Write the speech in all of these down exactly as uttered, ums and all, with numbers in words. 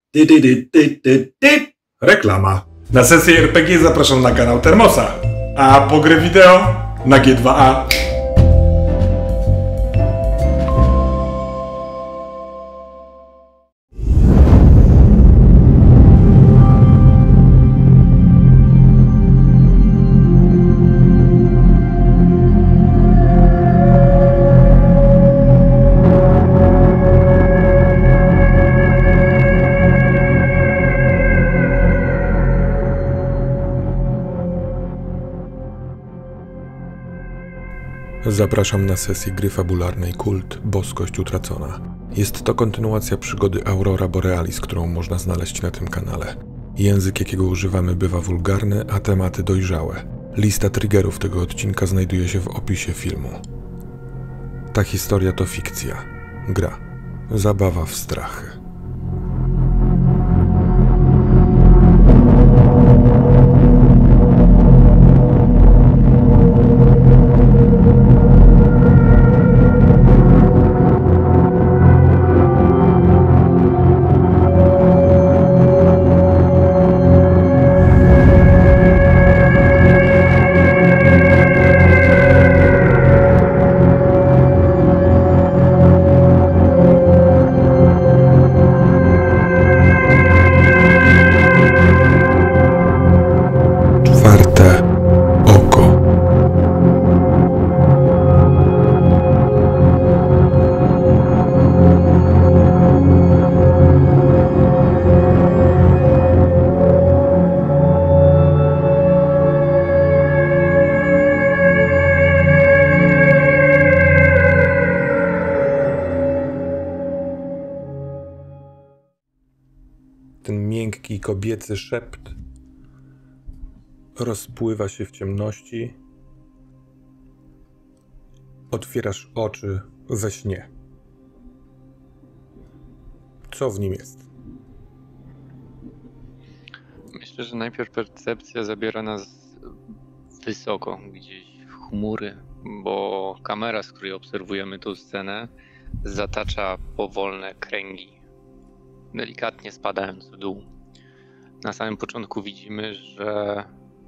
Ty, ty, ty, ty, ty, ty. Reklama. Na sesję R P G zapraszam na kanał Termosa, a po grę wideo na G dwa A. Zapraszam na sesję gry fabularnej Kult Boskość Utracona. Jest to kontynuacja przygody Aurora Borealis, którą można znaleźć na tym kanale. Język, jakiego używamy, bywa wulgarny, a tematy dojrzałe. Lista triggerów tego odcinka znajduje się w opisie filmu. Ta historia to fikcja. Gra. Zabawa w strachy. Ten miękki, kobiecy szept rozpływa się w ciemności. Otwierasz oczy we śnie. Co w nim jest? Myślę, że najpierw percepcja zabiera nas wysoko, gdzieś w chmury, bo kamera, z której obserwujemy tę scenę, zatacza powolne kręgi, delikatnie spadając w dół. Na samym początku widzimy, że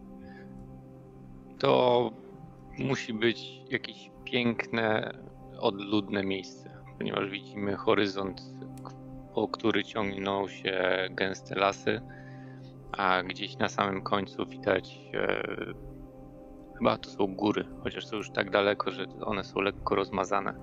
to musi być jakieś piękne, odludne miejsce, ponieważ widzimy horyzont, po który ciągną się gęste lasy, a gdzieś na samym końcu widać, e, chyba to są góry, chociaż są już tak daleko, że one są lekko rozmazane.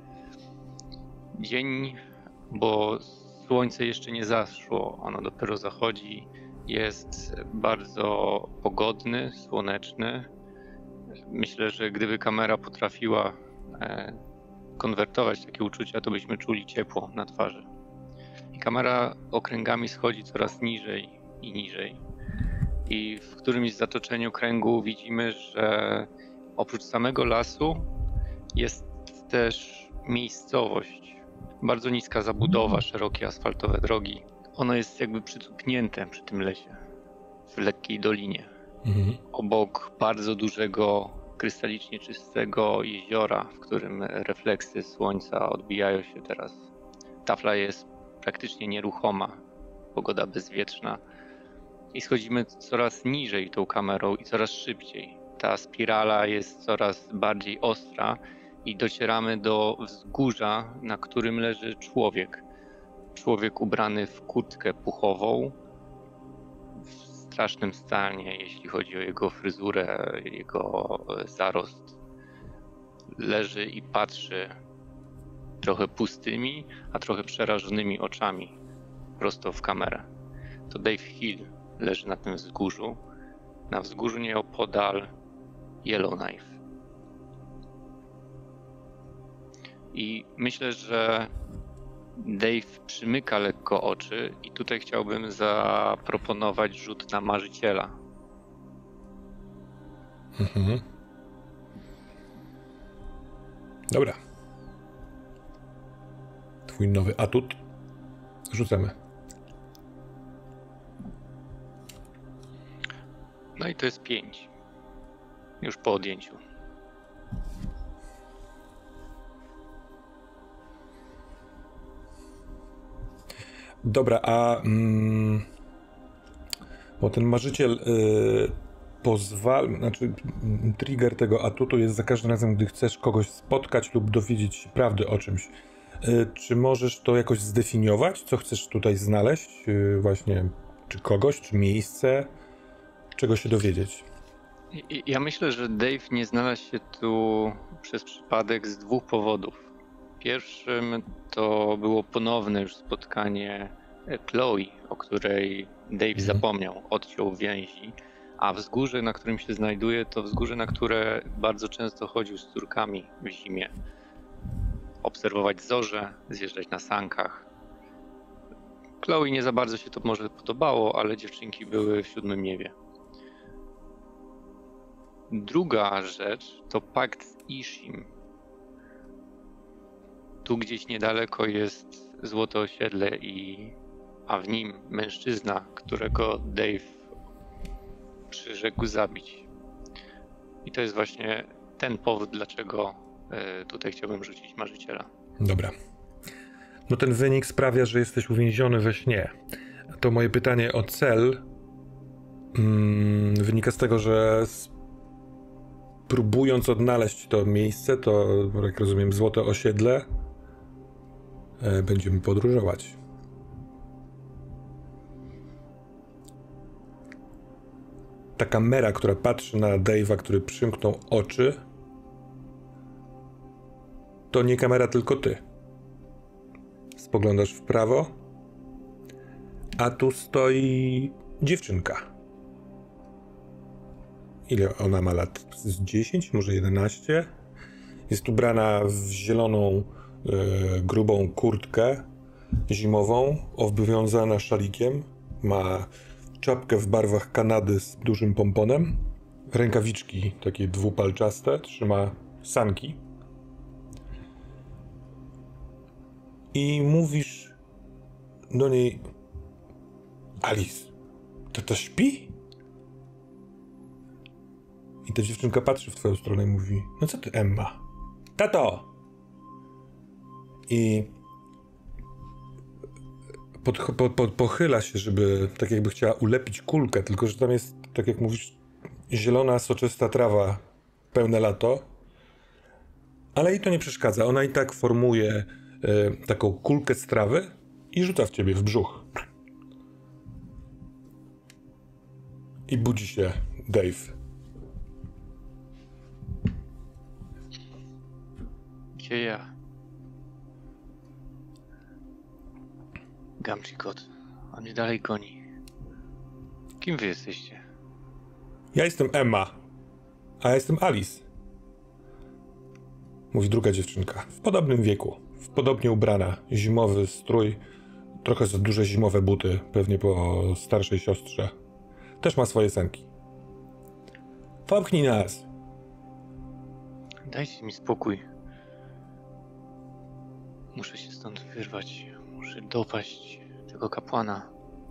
Dzień, bo słońce jeszcze nie zaszło, ono dopiero zachodzi, jest bardzo pogodny, słoneczny. Myślę, że gdyby kamera potrafiła e, konwertować takie uczucia, to byśmy czuli ciepło na twarzy. I kamera okręgami schodzi coraz niżej i niżej. I w którymś zatoczeniu kręgu widzimy, że oprócz samego lasu jest też miejscowość. Bardzo niska zabudowa, szerokie asfaltowe drogi. Ono jest jakby przycupnięte przy tym lesie, w lekkiej dolinie. Mhm. Obok bardzo dużego, krystalicznie czystego jeziora, w którym refleksy słońca odbijają się teraz. Tafla jest praktycznie nieruchoma, pogoda bezwietrzna. I schodzimy coraz niżej tą kamerą i coraz szybciej. Ta spirala jest coraz bardziej ostra i docieramy do wzgórza, na którym leży człowiek. Człowiek ubrany w kurtkę puchową, w strasznym stanie, jeśli chodzi o jego fryzurę, jego zarost. Leży i patrzy trochę pustymi, a trochę przerażonymi oczami prosto w kamerę. To Dave Hill leży na tym wzgórzu. Na wzgórzu nieopodal Yellowknife. I myślę, że Dave przymyka lekko oczy i tutaj chciałbym zaproponować rzut na marzyciela. Mhm. Dobra. Twój nowy atut. Rzucamy. No i to jest pięć. Już po odjęciu. Dobra, a... Mm, bo ten marzyciel y, pozwala... Znaczy, trigger tego atutu jest za każdym razem, gdy chcesz kogoś spotkać lub dowiedzieć się prawdy o czymś. Y, czy możesz to jakoś zdefiniować? Co chcesz tutaj znaleźć? Y, właśnie, czy kogoś, czy miejsce? Czego się dowiedzieć? Ja myślę, że Dave nie znalazł się tu przez przypadek z dwóch powodów. Pierwszym to było ponowne już spotkanie Chloe, o której Dave mhm. zapomniał, odciął więzi, a wzgórze, na którym się znajduje, to wzgórze, na które bardzo często chodził z córkami w zimie. Obserwować zorze, zjeżdżać na sankach. Chloe nie za bardzo się to może podobało, ale dziewczynki były w siódmym niebie. Druga rzecz to pakt z Ishim. Tu gdzieś niedaleko jest złote osiedle, i, a w nim mężczyzna, którego Dave przyrzekł zabić. I to jest właśnie ten powód, dlaczego y, tutaj chciałbym rzucić marzyciela. Dobra. No ten wynik sprawia, że jesteś uwięziony we śnie. To moje pytanie o cel mm, wynika z tego, że próbując odnaleźć to miejsce, to, jak rozumiem, złote osiedle, e, będziemy podróżować. Ta kamera, która patrzy na Dave'a, który przymknął oczy, to nie kamera, tylko ty. Spoglądasz w prawo, a tu stoi dziewczynka. Ile ona ma lat? Z dziesięć, może jedenaście? Jest ubrana w zieloną, e, grubą kurtkę zimową, obwiązana szalikiem. Ma czapkę w barwach Kanady z dużym pomponem. Rękawiczki takie dwupalczaste. Trzyma sanki. I mówisz do niej: Alice, to to śpi? I ta dziewczynka patrzy w twoją stronę i mówi: no co ty, Emma? Tato! I pod, po, po, pochyla się, żeby tak jakby chciała ulepić kulkę, tylko że tam jest, tak jak mówisz, zielona, soczysta trawa, pełne lato. Ale jej to nie przeszkadza. Ona i tak formuje y, taką kulkę z trawy i rzuca w ciebie w brzuch. I budzi się Dave. Gdzie ja? Gamchikot, on mnie dalej goni. Kim wy jesteście? Ja jestem Emma, a ja jestem Alice. Mówi druga dziewczynka, w podobnym wieku, w podobnie ubrana, zimowy strój, trochę za duże zimowe buty, pewnie po starszej siostrze. Też ma swoje sanki. Popchnij nas! Dajcie mi spokój. Muszę się stąd wyrwać. Muszę dopaść tego kapłana.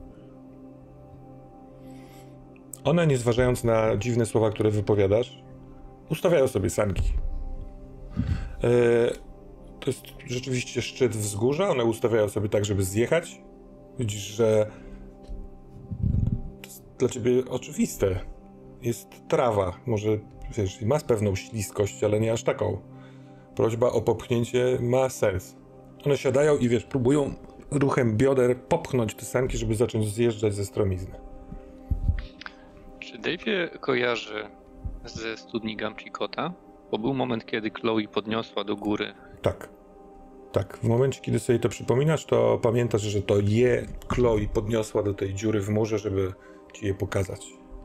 One, nie zważając na dziwne słowa, które wypowiadasz, ustawiają sobie sanki. Yy, to jest rzeczywiście szczyt wzgórza. One ustawiają sobie tak, żeby zjechać. Widzisz, że to jest dla ciebie oczywiste. Jest trawa. Może, wiesz, ma pewną śliskość, ale nie aż taką. Prośba o popchnięcie ma sens. One siadają i, wiesz, próbują ruchem bioder popchnąć te sanki, żeby zacząć zjeżdżać ze stromizny. Czy Dave kojarzy ze studni Gamchikota? Bo był moment, kiedy Chloe podniosła do góry. Tak. Tak. W momencie, kiedy sobie to przypominasz, to pamiętasz, że to je Chloe podniosła do tej dziury w murze, żeby ci je pokazać.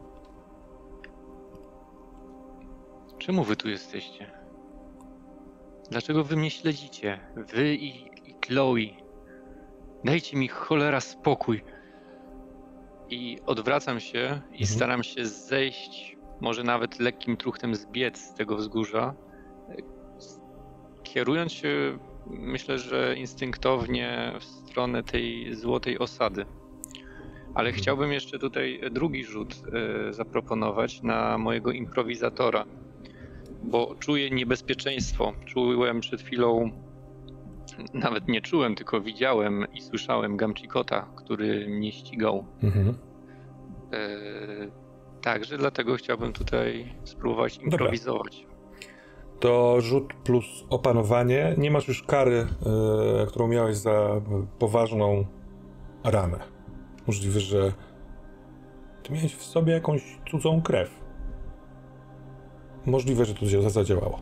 Czemu wy tu jesteście? Dlaczego wy mnie śledzicie? Wy i, i Chloe. Dajcie mi cholera spokój. I odwracam się i mhm. staram się zejść, może nawet lekkim truchtem zbiec z tego wzgórza. Kierując się, myślę, że instynktownie w stronę tej złotej osady. Ale mhm. chciałbym jeszcze tutaj drugi rzut y, zaproponować na mojego improwizatora. Bo czuję niebezpieczeństwo. Czułem przed chwilą nawet nie czułem, tylko widziałem i słyszałem Gamchikota, który mnie ścigał. Mhm. E, także dlatego chciałbym tutaj spróbować improwizować. Dobra. To rzut plus opanowanie. Nie masz już kary, e, którą miałeś za poważną ranę. Możliwe, że ty miałeś w sobie jakąś cudzą krew. Możliwe, że to zadziałało.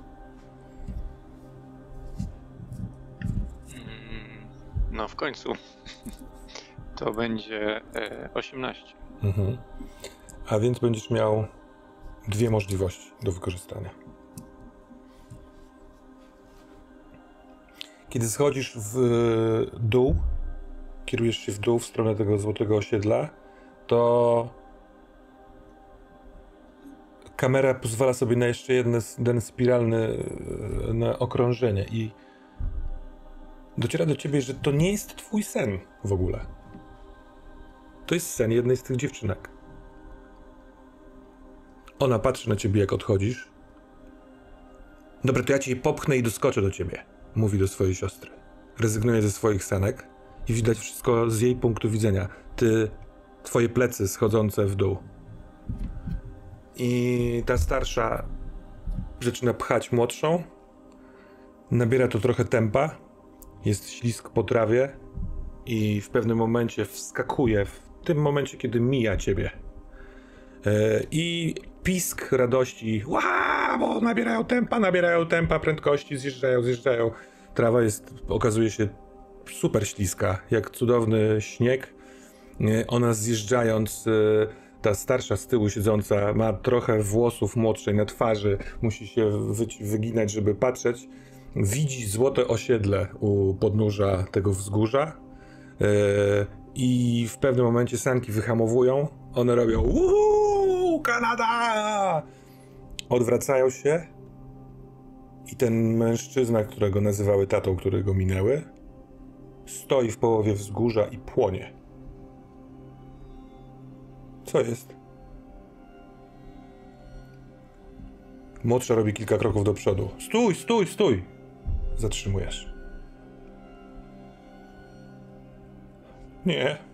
No w końcu. To będzie e, osiemnaście. Mhm. A więc będziesz miał dwie możliwości do wykorzystania. Kiedy schodzisz w dół, kierujesz się w dół w stronę tego złotego osiedla, to kamera pozwala sobie na jeszcze jedno, jeden spiralny na okrążenie i dociera do ciebie, że to nie jest twój sen w ogóle. To jest sen jednej z tych dziewczynek. Ona patrzy na ciebie, jak odchodzisz. Dobra, to ja cię popchnę i doskoczę do ciebie, mówi do swojej siostry. Rezygnuje ze swoich sanek i widać wszystko z jej punktu widzenia. Ty, twoje plecy schodzące w dół. I ta starsza zaczyna pchać młodszą. Nabiera to trochę tempa. Jest ślisk po trawie i w pewnym momencie wskakuje, w tym momencie, kiedy mija ciebie. Yy, I pisk radości. Ła, bo nabierają tempa, nabierają tempa, prędkości, zjeżdżają, zjeżdżają. Trawa jest, okazuje się, super śliska, jak cudowny śnieg. Yy, ona zjeżdżając, yy, ta starsza z tyłu siedząca ma trochę włosów młodszej na twarzy, musi się wy- wyginać, żeby patrzeć. Widzi złote osiedle u podnóża tego wzgórza yy, i w pewnym momencie sanki wyhamowują. One robią uuu, Kanada! Odwracają się i ten mężczyzna, którego nazywały tatą, którego minęły, stoi w połowie wzgórza i płonie. Co jest? Młodsza robi kilka kroków do przodu. Stój, stój, stój! Zatrzymujesz. Nie.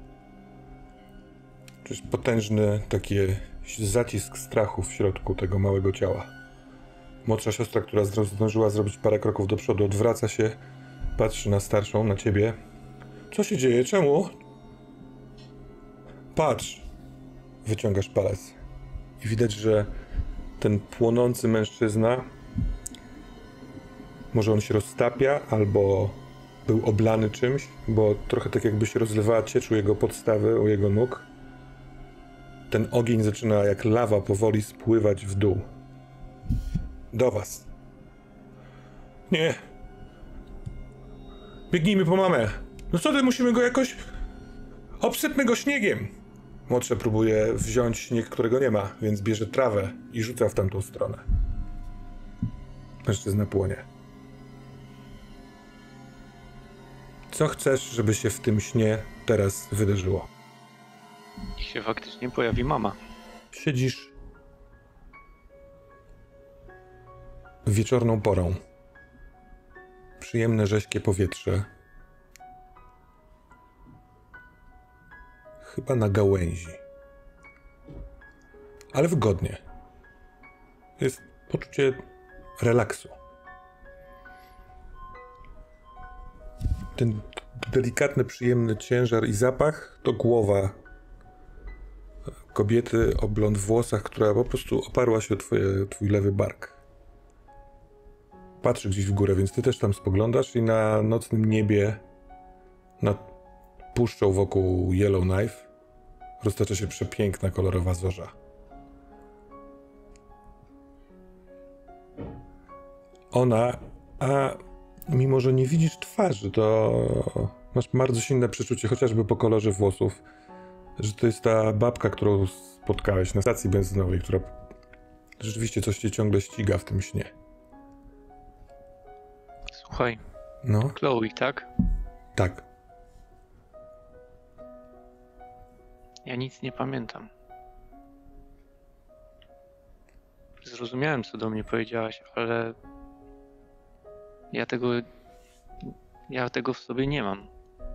Czujesz potężny taki zacisk strachu w środku tego małego ciała. Młodsza siostra, która zdążyła zrobić parę kroków do przodu, odwraca się, patrzy na starszą, na ciebie. Co się dzieje? Czemu? Patrz! Wyciągasz palec. I widać, że ten płonący mężczyzna, może on się roztapia, albo był oblany czymś, bo trochę tak jakby się rozlewała ciecz u jego podstawy, u jego nóg. Ten ogień zaczyna jak lawa powoli spływać w dół. Do was. Nie. Biegnijmy po mamę. No co ty, musimy go jakoś... Obsypmy go śniegiem. Młodsza próbuje wziąć śnieg, którego nie ma, więc bierze trawę i rzuca w tamtą stronę. Mężczyzna płonie. Co chcesz, żeby się w tym śnie teraz wydarzyło? I się faktycznie pojawi mama. Siedzisz wieczorną porą. Przyjemne, rześkie powietrze. Chyba na gałęzi. Ale wygodnie. Jest poczucie relaksu. Ten delikatny, przyjemny ciężar i zapach to głowa kobiety o blond włosach, która po prostu oparła się o twoje, twój lewy bark. Patrzy gdzieś w górę, więc ty też tam spoglądasz i na nocnym niebie, nad puszczą wokół Yellowknife, roztacza się przepiękna, kolorowa zorza. Ona, a mimo że nie widzisz twarzy, to masz bardzo silne przeczucie, chociażby po kolorze włosów, że to jest ta babka, którą spotkałeś na stacji benzynowej, która rzeczywiście coś cię ciągle ściga w tym śnie. Słuchaj, No, Chloe, tak? tak. Ja nic nie pamiętam. Zrozumiałem, co do mnie powiedziałaś, ale ja tego Ja tego w sobie nie mam.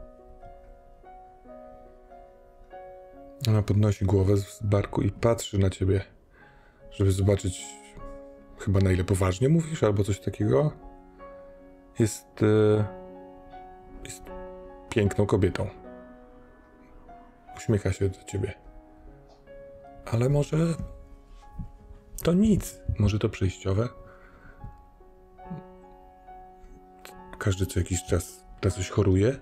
Ona podnosi głowę z barku i patrzy na ciebie, żeby zobaczyć chyba na ile poważnie mówisz, albo coś takiego. Jest, e, jest piękną kobietą. Uśmiecha się do ciebie. Ale może to nic. Może to przejściowe. Każdy co jakiś czas na coś choruje.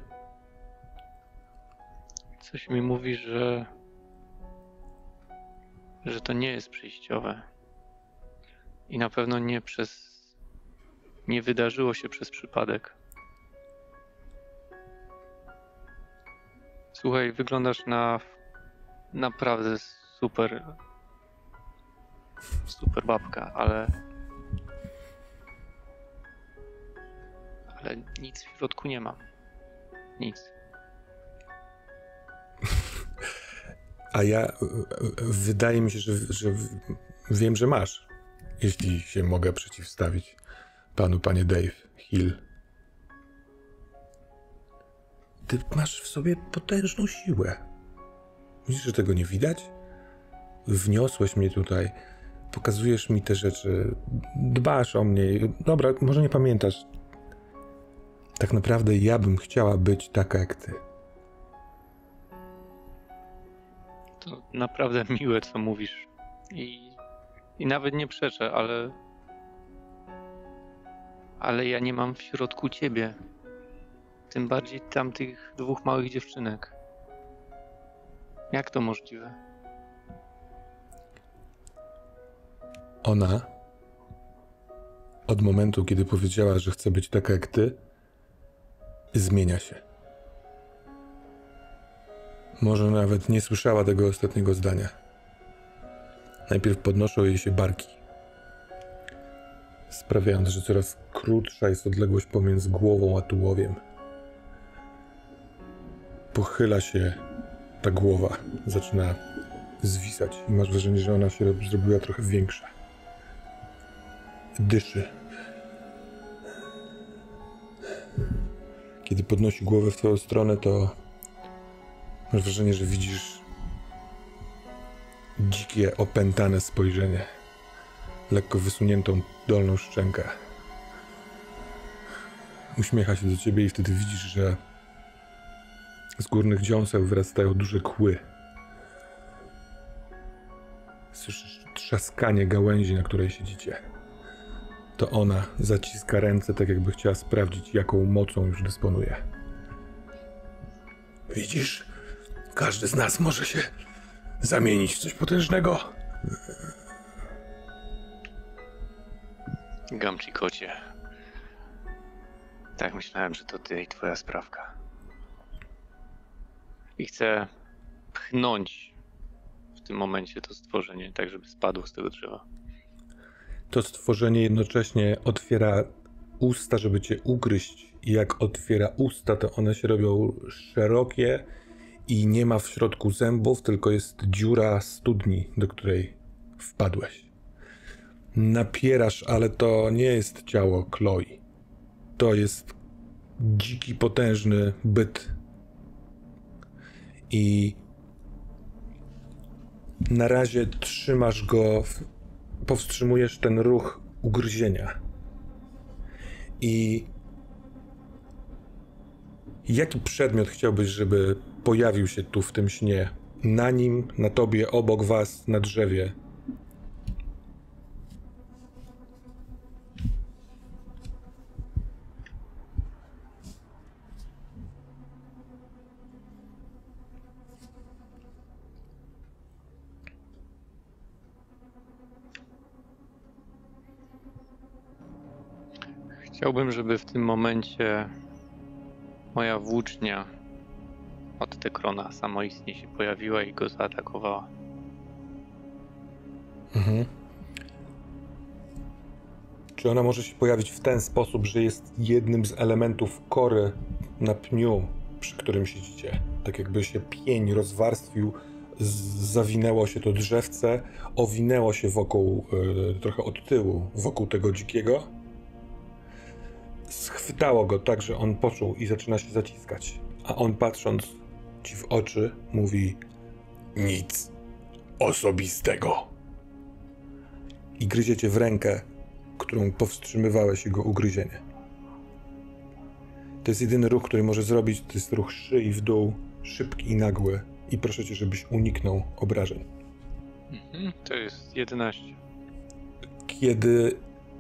Coś mi mówi, że że to nie jest przejściowe. I na pewno nie przez nie wydarzyło się przez przypadek. Słuchaj, wyglądasz na naprawdę super super babka, ale ale nic w środku nie mam. Nic. A ja, wydaje mi się, że, że wiem, że masz, jeśli się mogę przeciwstawić panu, panie Dave Hill. Ty masz w sobie potężną siłę. Widzisz, że tego nie widać? Wniosłeś mnie tutaj, pokazujesz mi te rzeczy, dbasz o mnie. Dobra, może nie pamiętasz. Tak naprawdę ja bym chciała być taka jak ty. To naprawdę miłe, co mówisz. I, i nawet nie przeczę, ale ale ja nie mam w środku ciebie. Tym bardziej tamtych dwóch małych dziewczynek. Jak to możliwe? Ona od momentu, kiedy powiedziała, że chce być taka jak ty, zmienia się. Może nawet nie słyszała tego ostatniego zdania. Najpierw podnoszą jej się barki, sprawiając, że coraz krótsza jest odległość pomiędzy głową a tułowiem. Pochyla się ta głowa, zaczyna zwisać i masz wrażenie, że ona się zrobiła trochę większa. Dyszy. Kiedy podnosi głowę w twoją stronę, to masz wrażenie, że widzisz dzikie, opętane spojrzenie. Lekko wysuniętą dolną szczękę. Uśmiecha się do ciebie i wtedy widzisz, że z górnych dziąseł wyrastają duże kły. Słyszysz trzaskanie gałęzi, na której siedzicie. To ona zaciska ręce, tak jakby chciała sprawdzić, jaką mocą już dysponuje. Widzisz? Każdy z nas może się zamienić w coś potężnego. Gamci kocie. Tak myślałem, że to ty i twoja sprawka. I chcę pchnąć w tym momencie to stworzenie, tak żeby spadło z tego drzewa. To stworzenie jednocześnie otwiera usta, żeby cię ugryźć. I jak otwiera usta, to one się robią szerokie i nie ma w środku zębów, tylko jest dziura studni, do której wpadłeś. Napierasz, ale to nie jest ciało Chloe. To jest dziki, potężny byt. I na razie trzymasz go, w... powstrzymujesz ten ruch ugryzienia. I jaki przedmiot chciałbyś, żeby pojawił się tu w tym śnie? Na nim, na tobie, obok was, na drzewie. Chciałbym, żeby w tym momencie moja włócznia od Tekrona samoistnie się pojawiła i go zaatakowała. Mhm. Czy ona może się pojawić w ten sposób, że jest jednym z elementów kory na pniu, przy którym siedzicie? Tak jakby się pień rozwarstwił, zawinęło się to drzewce, owinęło się wokół, yy, trochę od tyłu, wokół tego dzikiego. schwytało go tak, że on poczuł i zaczyna się zaciskać. A on, patrząc ci w oczy, mówi: nic osobistego. I gryzie cię w rękę, którą powstrzymywałeś jego ugryzienie. To jest jedyny ruch, który może zrobić, to jest ruch szyi w dół, szybki i nagły. I proszę cię, żebyś uniknął obrażeń. Mhm, to jest jedenaście. Kiedy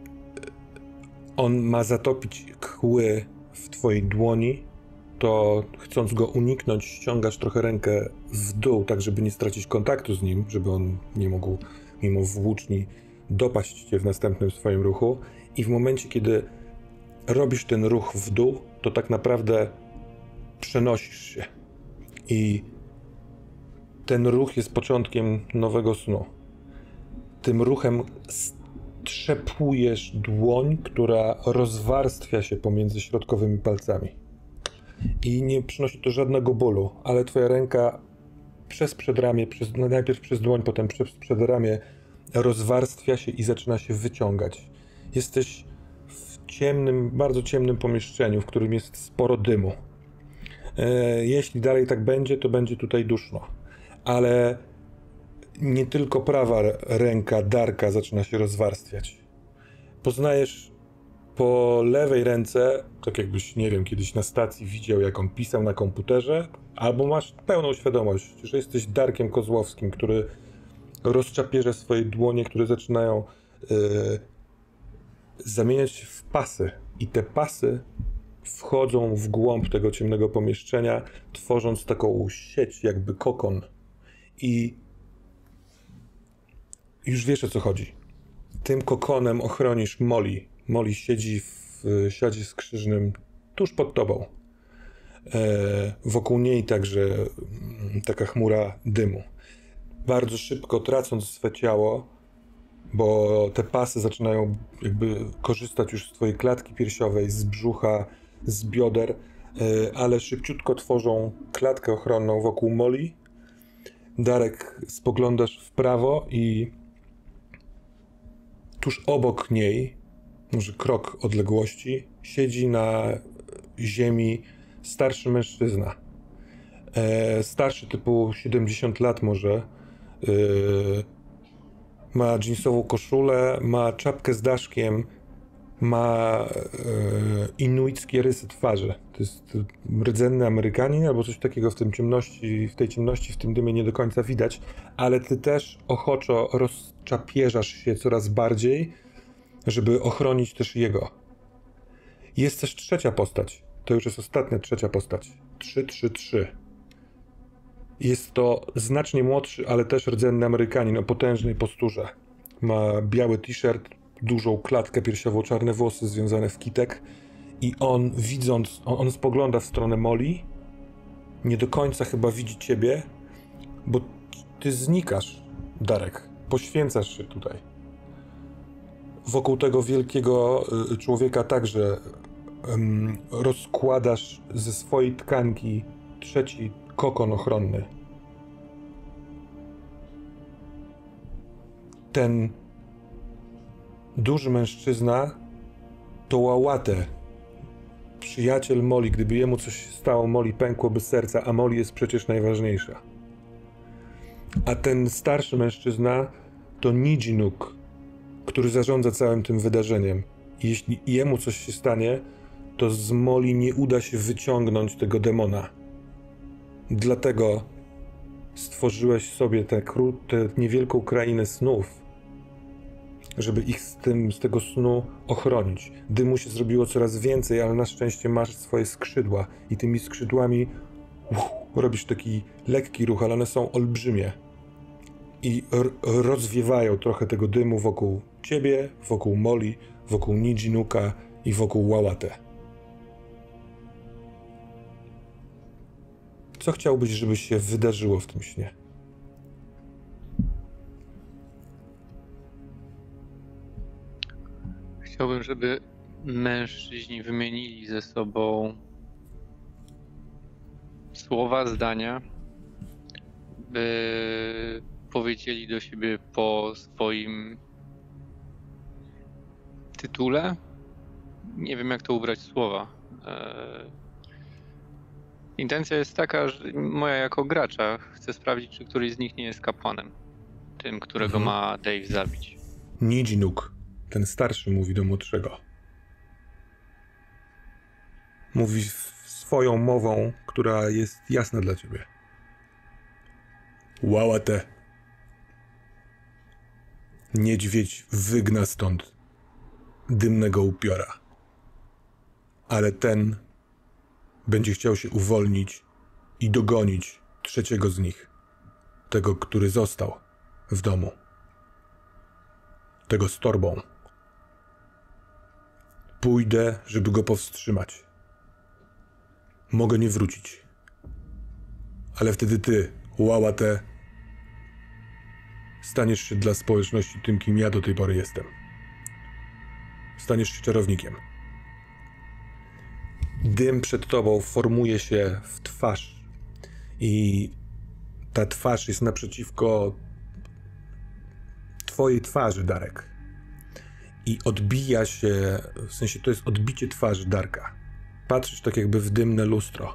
on ma zatopić kły w twojej dłoni, to chcąc go uniknąć, ściągasz trochę rękę w dół, tak żeby nie stracić kontaktu z nim, żeby on nie mógł mimo włóczni dopaść cię w następnym swoim ruchu. I w momencie, kiedy robisz ten ruch w dół, to tak naprawdę przenosisz się. I ten ruch jest początkiem nowego snu. Tym ruchem strzepujesz dłoń, która rozwarstwia się pomiędzy środkowymi palcami. I nie przynosi to żadnego bólu, ale twoja ręka przez przedramię, przez, najpierw przez dłoń, potem przez przedramię rozwarstwia się i zaczyna się wyciągać. Jesteś w ciemnym, bardzo ciemnym pomieszczeniu, w którym jest sporo dymu. E, jeśli dalej tak będzie, to będzie tutaj duszno. Ale nie tylko prawa ręka Darka zaczyna się rozwarstwiać. Poznajesz po lewej ręce, tak jakbyś, nie wiem, kiedyś na stacji widział, jak on pisał na komputerze, albo masz pełną świadomość, że jesteś Darkiem Kozłowskim, który rozczapierze swoje dłonie, które zaczynają yy, zamieniać się w pasy. I te pasy wchodzą w głąb tego ciemnego pomieszczenia, tworząc taką sieć, jakby kokon. I już wiesz, o co chodzi. Tym kokonem ochronisz Molly. Molly siedzi w siadzie skrzyżnym tuż pod tobą. E, wokół niej także m, taka chmura dymu. Bardzo szybko tracąc swe ciało, bo te pasy zaczynają jakby korzystać już z twojej klatki piersiowej, z brzucha, z bioder, e, ale szybciutko tworzą klatkę ochronną wokół Molly. Darek, spoglądasz w prawo i tuż obok niej, może krok odległości, siedzi na ziemi starszy mężczyzna. E, starszy typu siedemdziesiąt lat może. E, ma dżinsową koszulę, ma czapkę z daszkiem, ma e, inuickie rysy twarzy. To jest rdzenny Amerykanin albo coś takiego w tym ciemności, w tej ciemności, w tym dymie nie do końca widać, ale ty też ochoczo rozczapierzasz się coraz bardziej, żeby ochronić też jego. Jest też trzecia postać. To już jest ostatnia trzecia postać. trzy trzy trzy. Jest to znacznie młodszy, ale też rdzenny Amerykanin o potężnej posturze. Ma biały t-shirt, dużą klatkę piersiową, czarne włosy związane w kitek i on widząc, on, on spogląda w stronę Molly, nie do końca chyba widzi ciebie, bo ty znikasz, Darek, poświęcasz się tutaj. Wokół tego wielkiego y, człowieka także ym, rozkładasz ze swojej tkanki trzeci kokon ochronny. Ten duży mężczyzna to Łałatę, przyjaciel Molly. Gdyby jemu coś się stało, Molly pękłoby serca, a Molly jest przecież najważniejsza. A ten starszy mężczyzna to Nidzinuk, który zarządza całym tym wydarzeniem. I jeśli jemu coś się stanie, to z Molly nie uda się wyciągnąć tego demona. Dlatego stworzyłeś sobie tę niewielką krainę snów, żeby ich z, tym, z tego snu ochronić. Dymu się zrobiło coraz więcej, ale na szczęście masz swoje skrzydła i tymi skrzydłami uf, robisz taki lekki ruch, ale one są olbrzymie i r- rozwiewają trochę tego dymu wokół ciebie, wokół Molly, wokół Nidjinuka i wokół Łałatę. Co chciałbyś, żeby się wydarzyło w tym śnie? Chciałbym, żeby mężczyźni wymienili ze sobą słowa, zdania, by powiedzieli do siebie po swoim tytule, Nie wiem, jak to ubrać w słowa. E, Intencja jest taka, że moja jako gracza chcę sprawdzić, czy któryś z nich nie jest kapłanem. Tym, którego Mhm. ma Dave zabić. Nidzinuk, ten starszy, mówi do młodszego. Mówi swoją mową, która jest jasna dla ciebie. Łałatę. Niedźwiedź wygna stąd dymnego upiora. Ale ten będzie chciał się uwolnić i dogonić trzeciego z nich. Tego, który został w domu. Tego z torbą. Pójdę, żeby go powstrzymać. Mogę nie wrócić. Ale wtedy ty, Łałatę, staniesz się dla społeczności tym, kim ja do tej pory jestem. Staniesz się czarownikiem. Dym przed tobą formuje się w twarz. I ta twarz jest naprzeciwko twojej twarzy, Darek. I odbija się, w sensie to jest odbicie twarzy Darka. Patrzysz tak jakby w dymne lustro.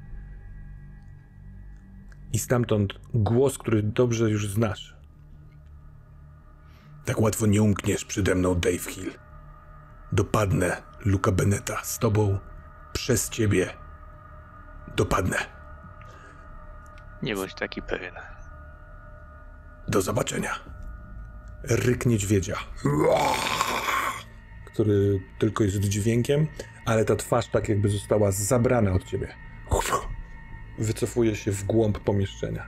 I stamtąd głos, który dobrze już znasz. Tak łatwo nie umkniesz przede mną, Dave Hill. Dopadnę Luka Bennetta z tobą, przez ciebie. Dopadnę. Nie bądź taki pewien. Do zobaczenia. Ryk niedźwiedzia, który tylko jest dźwiękiem, ale ta twarz tak jakby została zabrana od ciebie. Wycofuje się w głąb pomieszczenia.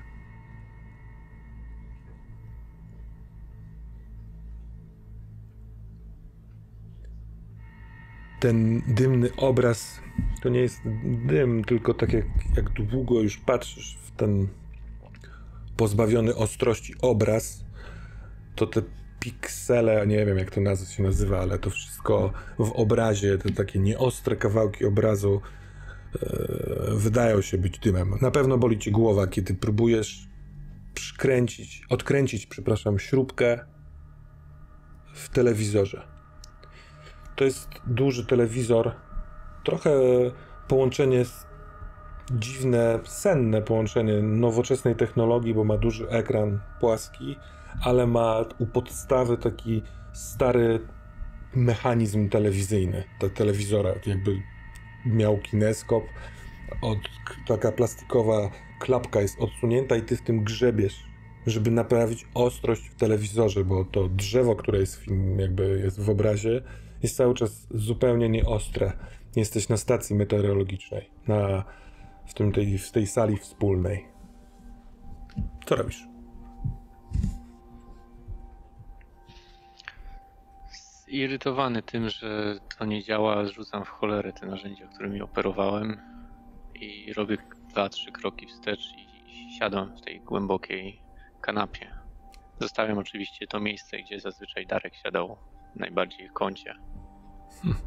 Ten dymny obraz to nie jest dym, tylko tak jak, jak długo już patrzysz w ten pozbawiony ostrości obraz, to te piksele, nie wiem jak to nazwa się nazywa, ale to wszystko w obrazie, te takie nieostre kawałki obrazu e, wydają się być dymem. Na pewno boli cię głowa, kiedy próbujesz przykręcić, odkręcić, przepraszam, śrubkę w telewizorze. To jest duży telewizor, trochę połączenie, dziwne, senne połączenie nowoczesnej technologii, bo ma duży ekran płaski, ale ma u podstawy taki stary mechanizm telewizyjny, ta telewizora, jakby miał kineskop, od, taka plastikowa klapka jest odsunięta i ty w tym grzebiesz, żeby naprawić ostrość w telewizorze, bo to drzewo, które jest w, film, jakby jest w obrazie, jest cały czas zupełnie nieostre. Jesteś na stacji meteorologicznej, na, w, tym, tej, w tej sali wspólnej. Co robisz? Zirytowany tym, że to nie działa, zrzucam w cholerę te narzędzia, którymi operowałem i robię dwa, trzy kroki wstecz i siadam w tej głębokiej kanapie. Zostawiam oczywiście to miejsce, gdzie zazwyczaj Darek siadał najbardziej w kącie. Hmm.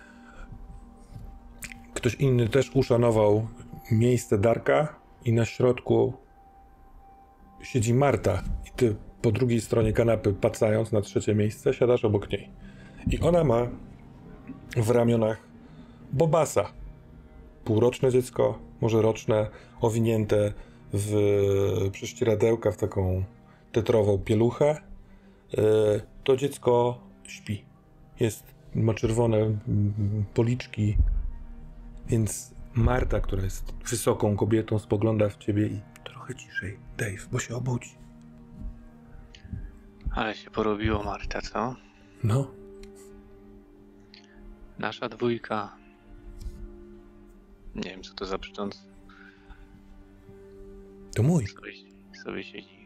Ktoś inny też uszanował miejsce Darka i na środku siedzi Marta i ty po drugiej stronie kanapy, patrząc na trzecie miejsce, siadasz obok niej. I ona ma w ramionach Bobasa. Półroczne dziecko, może roczne, owinięte w prześcieradełka, w taką tetrową pieluchę. To dziecko śpi. Jest, ma czerwone policzki, więc Marta, która jest wysoką kobietą, spogląda w ciebie i trochę ciszej. Dave, bo się obudzi. Ale się porobiło, Marta, co? No. Nasza dwójka. Nie wiem, co to za brzdąc. To mój. Sobie, sobie siedzi.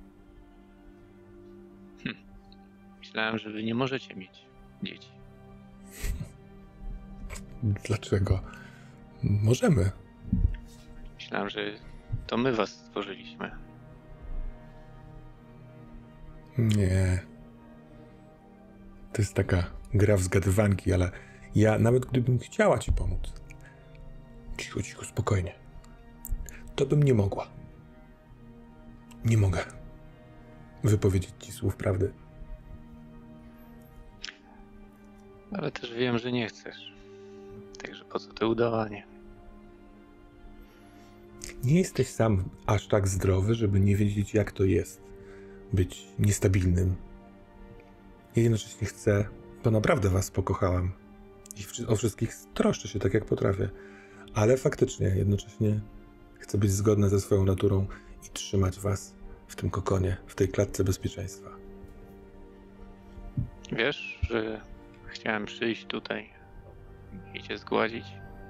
Hm. Myślałem, że wy nie możecie mieć dzieci. Dlaczego? Możemy. Myślałem, że to my was stworzyliśmy. Nie. To jest taka gra w zgadywanki, ale ja nawet gdybym chciała ci pomóc, cicho, cicho, spokojnie, to bym nie mogła. Nie mogę wypowiedzieć ci słów prawdy. Ale też wiem, że nie chcesz. Także po co to udawanie? Nie jesteś sam aż tak zdrowy, żeby nie wiedzieć, jak to jest być niestabilnym. Ja jednocześnie chcę, bo naprawdę was pokochałem i o wszystkich troszczę się tak, jak potrafię, ale faktycznie jednocześnie chcę być zgodny ze swoją naturą i trzymać was w tym kokonie, w tej klatce bezpieczeństwa. Wiesz, że chciałem przyjść tutaj i cię zgładzić,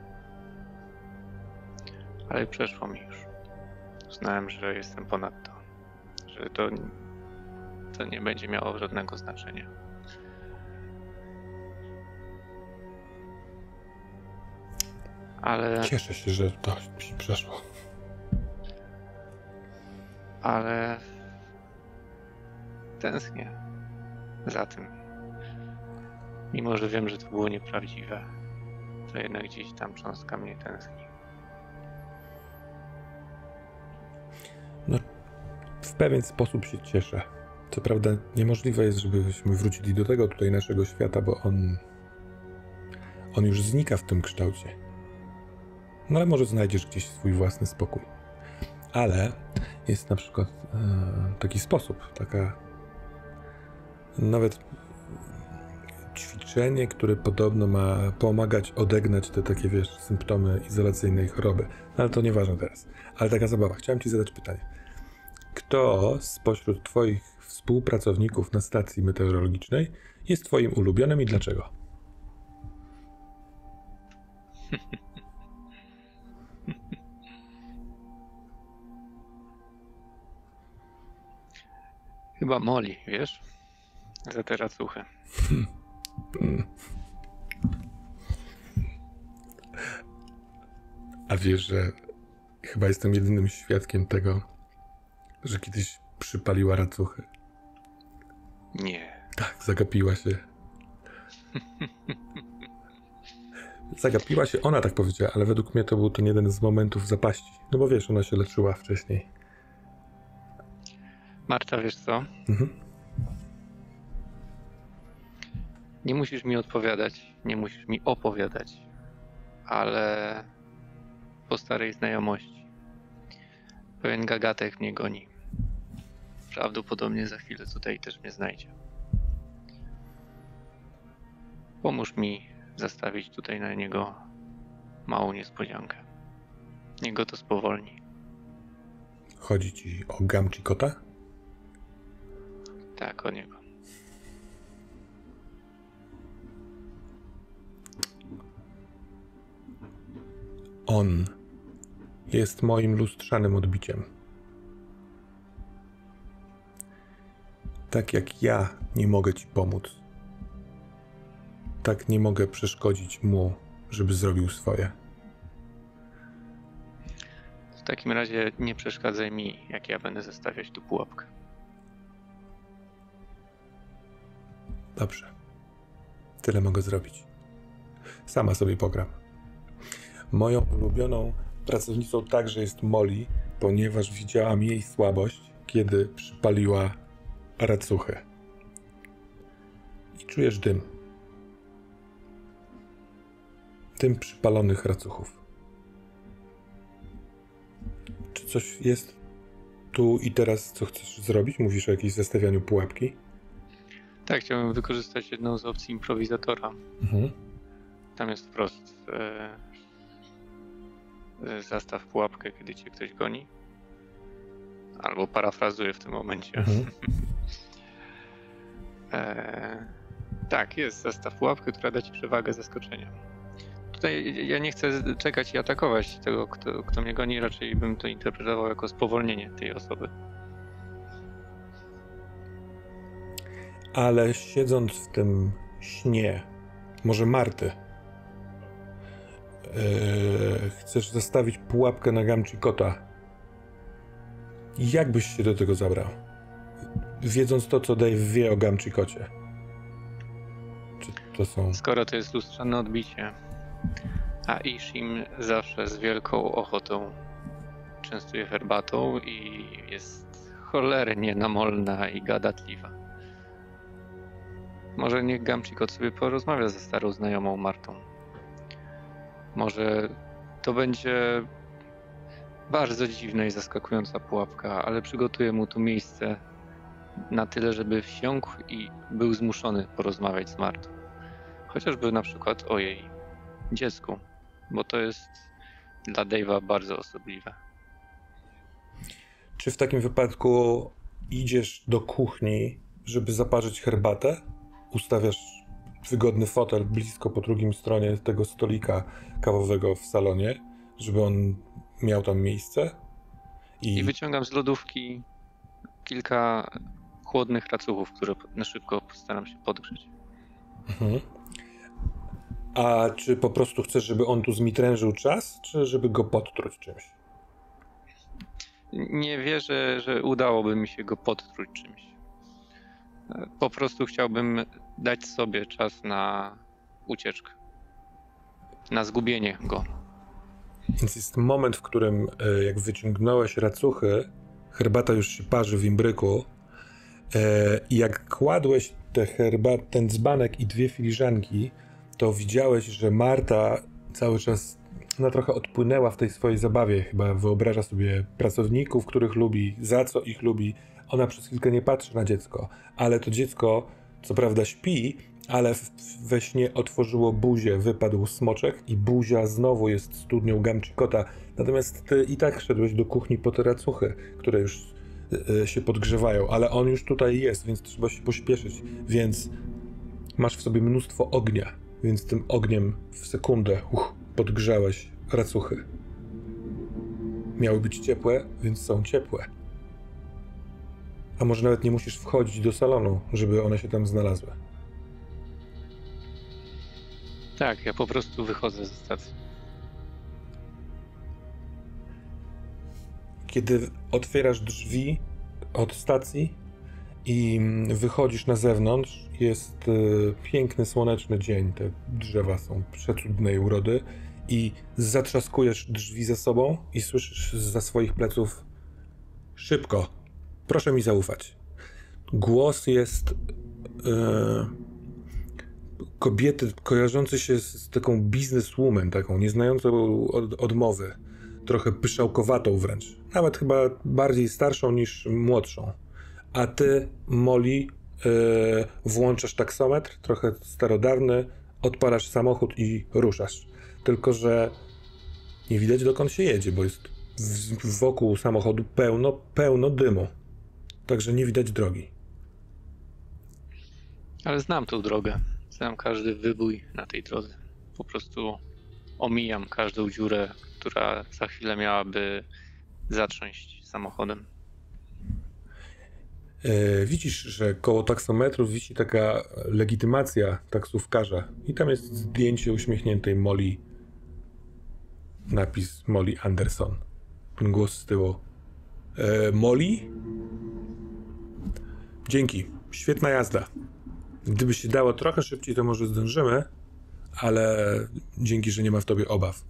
ale przeszło mi już. Uznałem, że jestem ponad to, że to, to nie będzie miało żadnego znaczenia. Ale... Cieszę się, że to mi przeszło. Ale... tęsknię za tym. Mimo, że wiem, że to było nieprawdziwe, to jednak gdzieś tam cząstka mnie tęskni. No, w pewien sposób się cieszę. Co prawda niemożliwe jest, żebyśmy wrócili do tego tutaj naszego świata, bo on... on już znika w tym kształcie. No ale może znajdziesz gdzieś swój własny spokój. Ale jest na przykład e, taki sposób, taka nawet ćwiczenie, które podobno ma pomagać odegnać te takie, wiesz, symptomy izolacyjnej choroby. No, ale to nieważne teraz. Ale taka zabawa. Chciałem ci zadać pytanie. Kto spośród twoich współpracowników na stacji meteorologicznej jest twoim ulubionym i dlaczego? Chyba Molly, wiesz? Za te racuchy. Hmm. Hmm. A wiesz, że chyba jestem jedynym świadkiem tego, że kiedyś przypaliła racuchy. Nie. Tak, zagapiła się. Zagapiła się, ona tak powiedziała, ale według mnie to był ten jeden z momentów zapaści. No bo wiesz, ona się leczyła wcześniej. Marta, wiesz co? Mhm. Nie musisz mi odpowiadać, nie musisz mi opowiadać, ale po starej znajomości pewien gagatek mnie goni. Prawdopodobnie za chwilę tutaj też mnie znajdzie. Pomóż mi zastawić tutaj na niego małą niespodziankę. Niech go to spowolni. Chodzi ci o Gamci kota? Tak, o niego. On jest moim lustrzanym odbiciem. Tak jak ja nie mogę ci pomóc, tak nie mogę przeszkodzić mu, żeby zrobił swoje. W takim razie nie przeszkadzaj mi, jak ja będę zastawiać tu pułapkę. Dobrze. Tyle mogę zrobić. Sama sobie pogram. Moją ulubioną pracownicą także jest Molly, ponieważ widziałam jej słabość, kiedy przypaliła racuchę. I czujesz dym. Dym przypalonych racuchów. Czy coś jest tu i teraz, co chcesz zrobić? Mówisz o jakimś zastawianiu pułapki? Tak, chciałbym wykorzystać jedną z opcji improwizatora. Mhm. Tam jest wprost e, e, zastaw pułapkę, kiedy cię ktoś goni. Albo parafrazuję w tym momencie. Mhm. e, tak, jest zastaw pułapkę, która da ci przewagę zaskoczenia. Tutaj ja nie chcę czekać i atakować tego, kto, kto mnie goni, raczej bym to interpretował jako spowolnienie tej osoby. Ale siedząc w tym śnie, może Marty, yy, chcesz zastawić pułapkę na Gamci kota. Jak byś się do tego zabrał? Wiedząc to, co Dave wie o Gamci kocie. Czy to są... Skoro to jest lustrzane odbicie, a Ishim zawsze z wielką ochotą częstuje herbatą i jest cholernie namolna i gadatliwa. Może niech Gamczikot sobie porozmawia ze starą znajomą Martą. Może to będzie bardzo dziwna i zaskakująca pułapka, ale przygotuję mu tu miejsce na tyle, żeby wsiąkł i był zmuszony porozmawiać z Martą. Chociażby na przykład o jej dziecku, bo to jest dla Dave'a bardzo osobliwe. Czy w takim wypadku idziesz do kuchni, żeby zaparzyć herbatę? Ustawiasz wygodny fotel blisko po drugim stronie tego stolika kawowego w salonie, żeby on miał tam miejsce? I, I wyciągam z lodówki kilka chłodnych racuchów, które na szybko postaram się podgrzeć. Mhm. A czy po prostu chcesz, żeby on tu zmitrężył czas, czy żeby go podtruć czymś? Nie wierzę, że udałoby mi się go podtruć czymś. Po prostu chciałbym dać sobie czas na ucieczkę. Na zgubienie go. Więc jest moment, w którym jak wyciągnąłeś racuchy, herbata już się parzy w imbryku i jak kładłeś tę herbat, ten dzbanek i dwie filiżanki, to widziałeś, że Marta cały czas ona trochę odpłynęła w tej swojej zabawie. Chyba wyobraża sobie pracowników, których lubi, za co ich lubi. Ona przez chwilkę nie patrzy na dziecko, ale to dziecko co prawda śpi, ale w, we śnie otworzyło buzię, wypadł smoczek i buzia znowu jest studnią Gamczikota. Natomiast ty i tak szedłeś do kuchni po te racuchy, które już y, się podgrzewają, ale on już tutaj jest, więc trzeba się pośpieszyć. Więc masz w sobie mnóstwo ognia, więc tym ogniem w sekundę uch, podgrzałeś racuchy. Miały być ciepłe, więc są ciepłe. A może nawet nie musisz wchodzić do salonu, żeby one się tam znalazły. Tak, ja po prostu wychodzę ze stacji. Kiedy otwierasz drzwi od stacji i wychodzisz na zewnątrz, jest y, piękny, słoneczny dzień. Te drzewa są przecudnej urody i zatrzaskujesz drzwi za sobą i słyszysz zza swoich pleców: szybko, proszę mi zaufać. Głos jest y, kobiety kojarzący się z taką businesswoman, taką nieznającą od, odmowy, trochę pyszałkowatą wręcz, nawet chyba bardziej starszą niż młodszą. A ty, Molly, yy, włączasz taksometr, trochę starodawny, odpalasz samochód i ruszasz. Tylko że nie widać, dokąd się jedzie, bo jest w, wokół samochodu pełno, pełno dymu. Także nie widać drogi. Ale znam tą drogę. Znam każdy wybój na tej drodze. Po prostu omijam każdą dziurę, która za chwilę miałaby zatrząść samochodem. Yy, widzisz, że koło taksometru wisi taka legitymacja taksówkarza i tam jest zdjęcie uśmiechniętej Molly. Napis Molly Anderson. Ten głos z tyłu. Yy, Molly? Dzięki. Świetna jazda. Gdyby się dało trochę szybciej, to może zdążymy, ale dzięki, że nie ma w tobie obaw.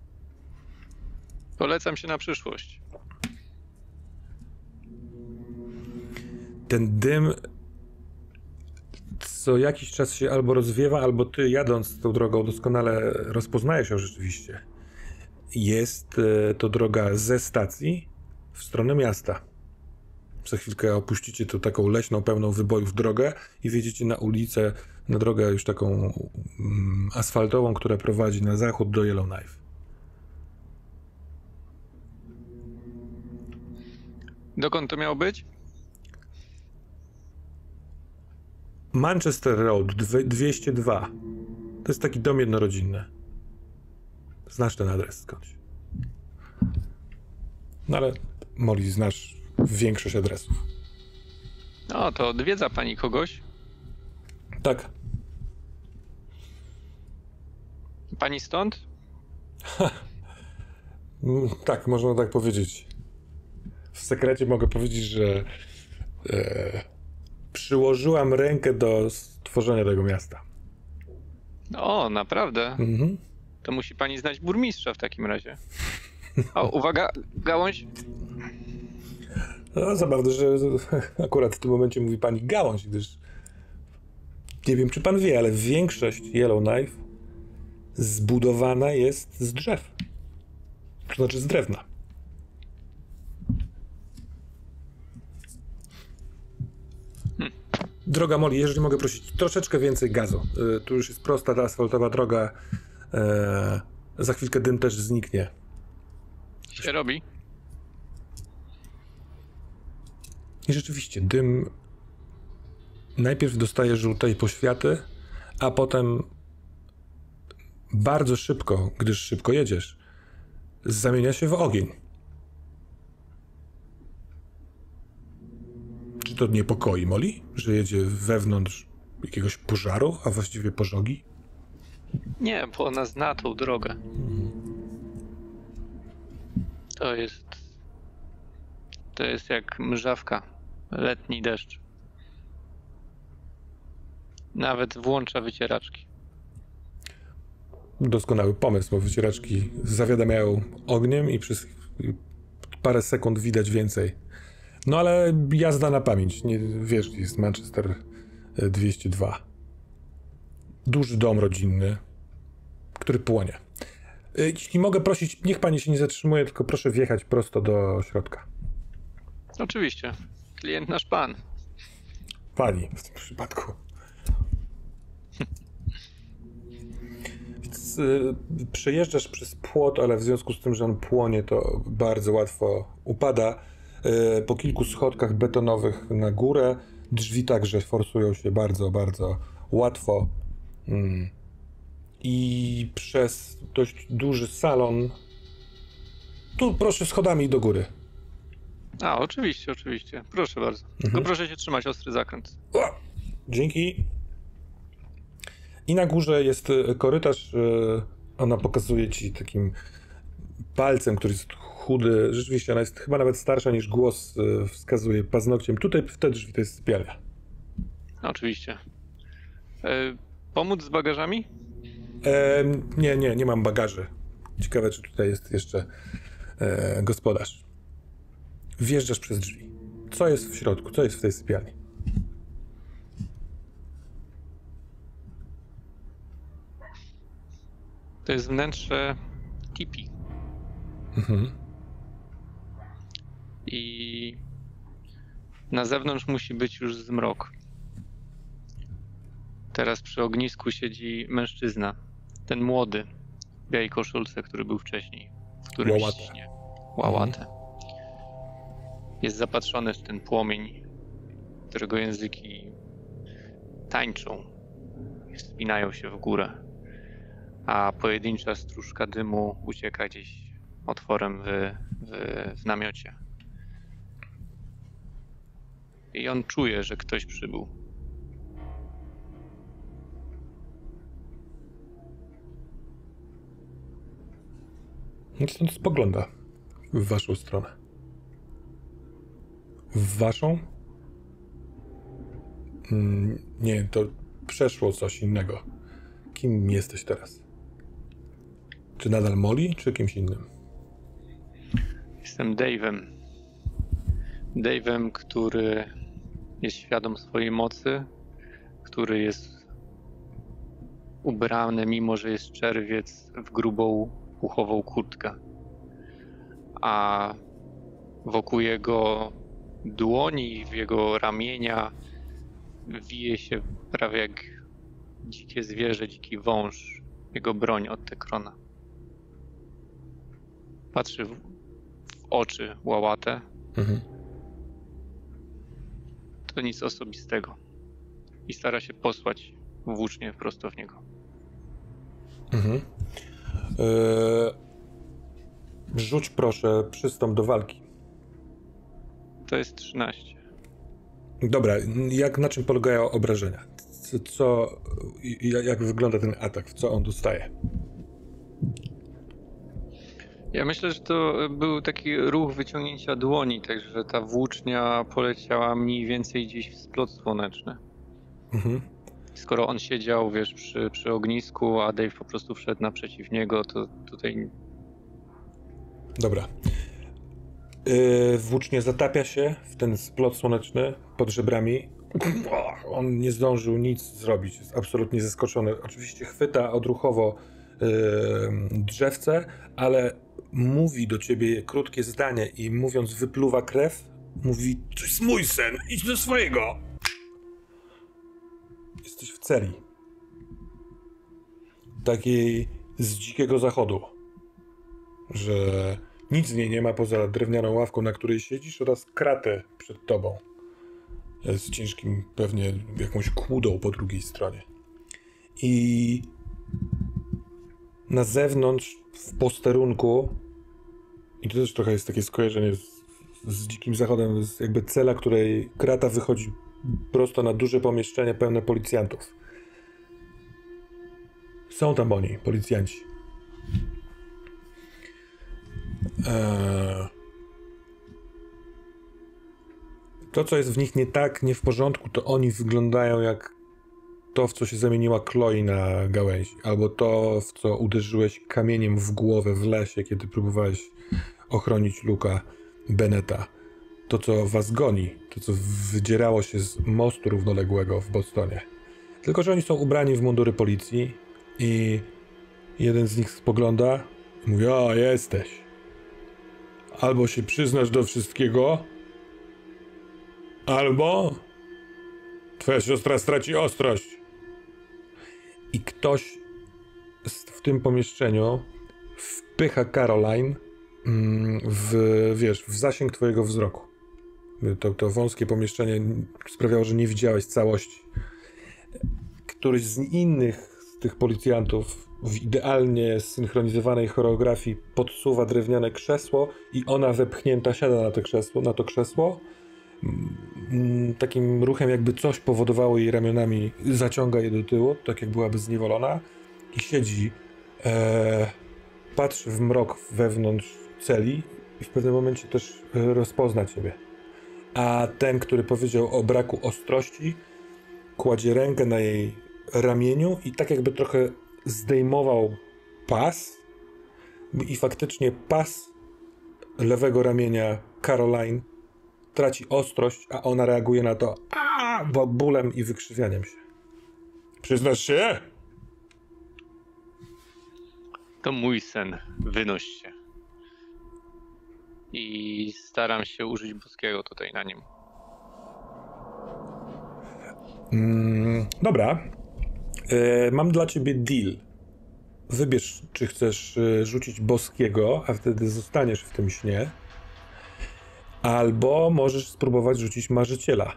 Polecam się na przyszłość. Ten dym co jakiś czas się albo rozwiewa, albo ty jadąc tą drogą doskonale rozpoznajesz ją rzeczywiście. Jest to droga ze stacji w stronę miasta. Za chwilkę opuścicie tu taką leśną, pełną wybojów drogę i wjedziecie na ulicę, na drogę już taką mm, asfaltową, która prowadzi na zachód do Yellowknife. Dokąd to miało być? Manchester Road dwieście dwa. To jest taki dom jednorodzinny. Znasz ten adres skądś. No ale Molly, znasz większość adresów. No, to odwiedza pani kogoś? Tak. Pani stąd? Tak, można tak powiedzieć. W sekrecie mogę powiedzieć, że e, przyłożyłam rękę do stworzenia tego miasta. O, naprawdę? Mhm. To musi pani znać burmistrza w takim razie. O, uwaga, gałąź. No, zabawne, że akurat w tym momencie mówi pani gałąź, gdyż Nie wiem, czy pan wie, ale większość Yellowknife zbudowana jest z drzew. To znaczy z drewna. Hmm. Droga Molly, jeżeli mogę prosić troszeczkę więcej gazu. Yy, tu już jest prosta ta asfaltowa droga. Yy, za chwilkę dym też zniknie. Się robi. I rzeczywiście, dym najpierw dostaje żółtej poświaty, a potem bardzo szybko, gdyż szybko jedziesz, zamienia się w ogień. Czy to niepokoi Molly, że jedzie wewnątrz jakiegoś pożaru, a właściwie pożogi? Nie, bo ona zna tą drogę. To jest... To jest jak mrzawka. Letni deszcz. Nawet włącza wycieraczki. Doskonały pomysł, bo wycieraczki zawiadamiają ogniem i przez parę sekund widać więcej. No ale jazda na pamięć. Nie wiesz, gdzie jest Manchester dwieście dwa. Duży dom rodzinny, który płonie. Jeśli mogę prosić, niech pani się nie zatrzymuje, tylko proszę wjechać prosto do środka. Oczywiście. Klient nasz pan. Pani w tym przypadku. Więc y, przejeżdżasz przez płot, ale w związku z tym, że on płonie, to bardzo łatwo upada. Y, po kilku schodkach betonowych na górę. Drzwi także forsują się bardzo, bardzo łatwo. Mm. I przez dość duży salon. Tu proszę schodami do góry. A, oczywiście, oczywiście. Proszę bardzo. Mhm. Tylko proszę się trzymać, ostry zakręt. O, dzięki. I na górze jest korytarz. Ona pokazuje ci takim palcem, który jest chudy. Rzeczywiście ona jest chyba nawet starsza niż głos wskazuje paznokciem. Tutaj w te drzwi to jest sypialnia. Oczywiście. E, pomóc z bagażami? E, nie, nie, nie mam bagaży. Ciekawe, czy tutaj jest jeszcze e, gospodarz. Wjeżdżasz przez drzwi. Co jest w środku? Co jest w tej sypialni? To jest wnętrze tipi. Mhm. I na zewnątrz musi być już zmrok. Teraz przy ognisku siedzi mężczyzna. Ten młody, w białej koszulce, który był wcześniej. W którym Łałate. śnie. Łałate. Mhm. Jest zapatrzony w ten płomień, którego języki tańczą i wspinają się w górę, a pojedyncza stróżka dymu ucieka gdzieś otworem w, w, w namiocie. I on czuje, że ktoś przybył. I stąd spogląda w waszą stronę. W waszą? Mm, nie, to przeszło coś innego. Kim jesteś teraz? Czy nadal Molly, czy kimś innym? Jestem Dave'em. Dave'em, który jest świadom swojej mocy, który jest ubrany, mimo że jest czerwiec, w grubą, puchową kurtkę. A wokół jego dłoni, w jego ramienia wije się prawie jak dzikie zwierzę, dziki wąż, jego broń od Tekrona. Patrzy w, w oczy Łałate. Mhm. To nic osobistego. I stara się posłać włócznie prosto w niego. Mhm. Eee, rzuć proszę, przystąp do walki. To jest trzynaście. Dobra, jak, na czym polegają obrażenia? Co, co, jak wygląda ten atak? W co on dostaje? Ja myślę, że to był taki ruch wyciągnięcia dłoni, także ta włócznia poleciała mniej więcej gdzieś w splot słoneczny. Mhm. Skoro on siedział, wiesz, przy, przy ognisku, a Dave po prostu wszedł naprzeciw niego, to tutaj... Dobra. Yy, włócznia zatapia się w ten splot słoneczny pod żebrami. On nie zdążył nic zrobić, jest absolutnie zaskoczony. Oczywiście chwyta odruchowo yy, drzewce, ale mówi do ciebie krótkie zdanie i mówiąc wypluwa krew, mówi: to jest mój sen, idź do swojego. Jesteś w celi. Takiej z dzikiego zachodu, że nic w niej nie ma poza drewnianą ławką, na której siedzisz, oraz kratę przed tobą. Z ciężkim, pewnie jakąś kłudą po drugiej stronie. I na zewnątrz, w posterunku, i to też trochę jest takie skojarzenie z, z dzikim zachodem, jest jakby cela, której krata wychodzi prosto na duże pomieszczenie pełne policjantów. Są tam oni, policjanci. Eee... To, co jest w nich nie tak, nie w porządku, to oni wyglądają jak to, w co się zamieniła Chloe na gałęzi. Albo to, w co uderzyłeś kamieniem w głowę w lesie, kiedy próbowałeś ochronić Luka Bennetta. To, co was goni. To, co wydzierało się z mostu równoległego w Bostonie. Tylko że oni są ubrani w mundury policji i jeden z nich spogląda i mówi: o, jesteś. Albo się przyznasz do wszystkiego, albo twoja siostra straci ostrość. I ktoś w tym pomieszczeniu wpycha Caroline w, wiesz, w zasięg twojego wzroku. To, to wąskie pomieszczenie sprawiało, że nie widziałeś całości. Któryś z innych z tych policjantów w idealnie zsynchronizowanej choreografii podsuwa drewniane krzesło i ona wepchnięta siada na to krzesło, na to krzesło. Takim ruchem jakby coś powodowało jej ramionami, zaciąga je do tyłu, tak jak byłaby zniewolona i siedzi, e, patrzy w mrok wewnątrz celi i w pewnym momencie też rozpozna ciebie. A ten, który powiedział o braku ostrości, kładzie rękę na jej ramieniu i tak jakby trochę zdejmował pas i faktycznie pas lewego ramienia Caroline traci ostrość, a ona reaguje na to a bólem i wykrzywianiem się. Przyznasz się? To mój sen. Wynoś się. I staram się użyć boskiego tutaj na nim. Mm, dobra. E, mam dla ciebie deal. Wybierz, czy chcesz e, rzucić boskiego, a wtedy zostaniesz w tym śnie. Albo możesz spróbować rzucić marzyciela.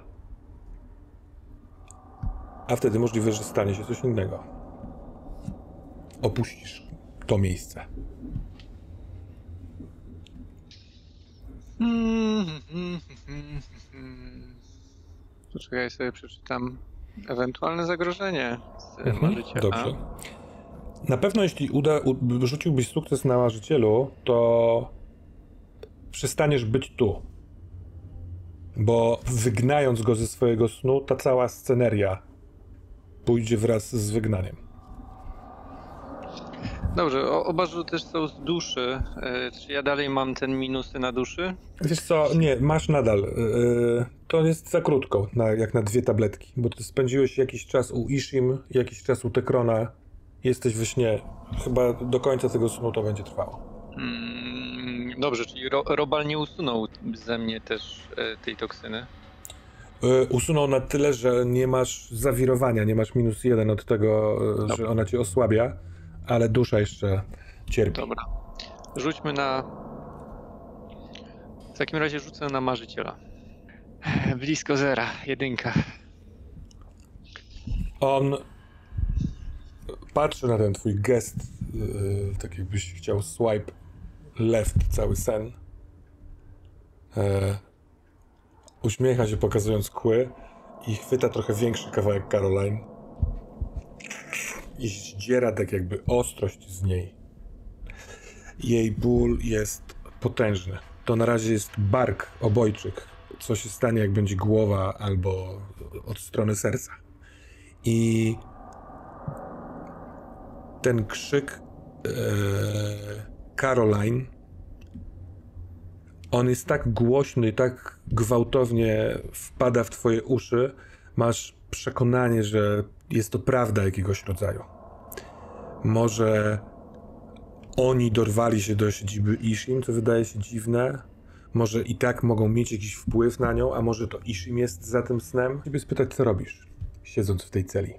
A wtedy możliwe, że stanie się coś innego. Opuścisz to miejsce. Poczekaj, sobie przeczytam ewentualne zagrożenie z Mhm, marzyciela. dobrze. Na pewno jeśli uda, u, rzuciłbyś sukces na marzycielu, to przestaniesz być tu. Bo wygnając go ze swojego snu, ta cała sceneria pójdzie wraz z wygnaniem. Dobrze, o, oba rzuty też są z duszy. Yy, czy ja dalej mam ten minusy na duszy? Wiesz co, nie, masz nadal. Yy, to jest za krótko, na, jak na dwie tabletki, bo ty spędziłeś jakiś czas u Ishim, jakiś czas u Tekrona, jesteś we śnie. Chyba do końca tego snu to będzie trwało. Mm, dobrze, czyli Ro, Robal nie usunął ze mnie też yy, tej toksyny? Yy, usunął na tyle, że nie masz zawirowania, nie masz minus jeden od tego, yy, że ona cię osłabia, ale dusza jeszcze cierpi. Dobra. Rzućmy na... W takim razie rzucę na marzyciela. Blisko zera, jedynka. On patrzy na ten twój gest, yy, tak jakbyś chciał swipe left cały sen. Yy, uśmiecha się, pokazując kły i chwyta trochę większy kawałek Caroline i zdziera tak jakby ostrość z niej. Jej ból jest potężny. To na razie jest bark, obojczyk. Co się stanie, jak będzie głowa albo od strony serca. I ten krzyk ee, Caroline, on jest tak głośny, tak gwałtownie wpada w twoje uszy, masz przekonanie, że jest to prawda jakiegoś rodzaju. Może oni dorwali się do siedziby Ishim, co wydaje się dziwne. Może i tak mogą mieć jakiś wpływ na nią, a może to Ishim jest za tym snem? Chciałbym spytać, co robisz, siedząc w tej celi?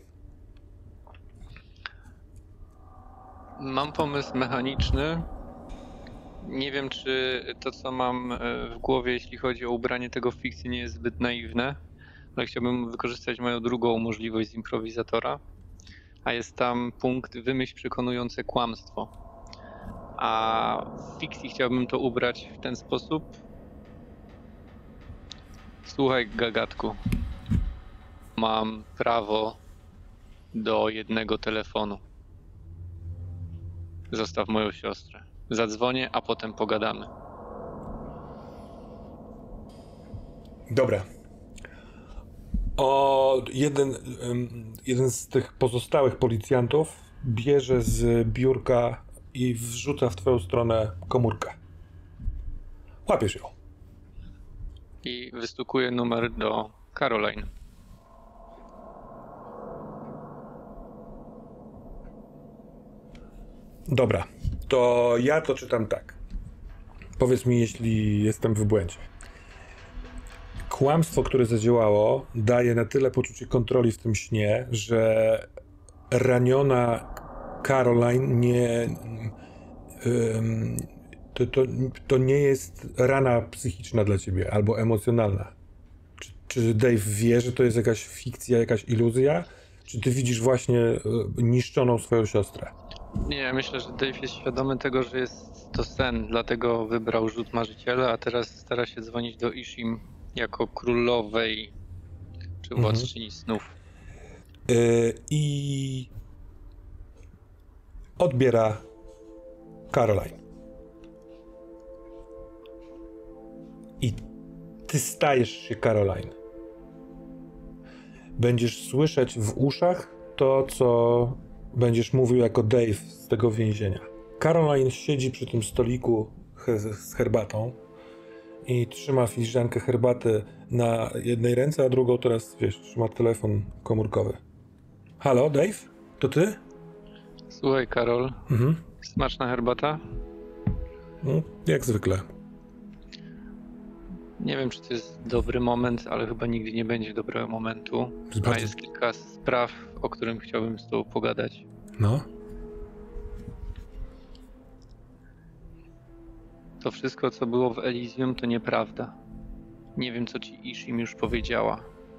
Mam pomysł mechaniczny. Nie wiem, czy to, co mam w głowie, jeśli chodzi o ubranie tego w fikcji, nie jest zbyt naiwne, ale chciałbym wykorzystać moją drugą możliwość z improwizatora, a jest tam punkt wymyśl przekonujące kłamstwo. A w fikcji chciałbym to ubrać w ten sposób. Słuchaj, gagatku, mam prawo do jednego telefonu. Zostaw moją siostrę. Zadzwonię, a potem pogadamy. Dobra. O, jeden, jeden z tych pozostałych policjantów bierze z biurka i wrzuca w twoją stronę komórkę. Łapiesz ją. I wystukuję numer do Caroline. Dobra, to ja to czytam tak. Powiedz mi, jeśli jestem w błędzie. Kłamstwo, które zadziałało, daje na tyle poczucie kontroli w tym śnie, że raniona Caroline nie... Um, to, to, to nie jest rana psychiczna dla ciebie, albo emocjonalna. Czy, czy Dave wie, że to jest jakaś fikcja, jakaś iluzja? Czy ty widzisz właśnie niszczoną swoją siostrę? Nie, myślę, że Dave jest świadomy tego, że jest to sen, dlatego wybrał rzut marzyciela, a teraz stara się dzwonić do Ishim jako królowej czy władczyni mhm. snów. Yy, I odbiera Caroline. I ty stajesz się Caroline. Będziesz słyszeć w uszach to, co będziesz mówił jako Dave z tego więzienia. Caroline siedzi przy tym stoliku he- z herbatą i trzyma filiżankę herbaty na jednej ręce, a drugą teraz, wiesz, trzyma telefon komórkowy. Halo, Dave? To ty? Słuchaj, Karol. Mhm. Smaczna herbata? No, jak zwykle. Nie wiem, czy to jest dobry moment, ale chyba nigdy nie będzie dobrego momentu. Jest bardzo... A jest kilka spraw, o którym chciałbym z tobą pogadać. No. To wszystko, co było w Elysium, to nieprawda. Nie wiem, co ci Ishim już powiedziała.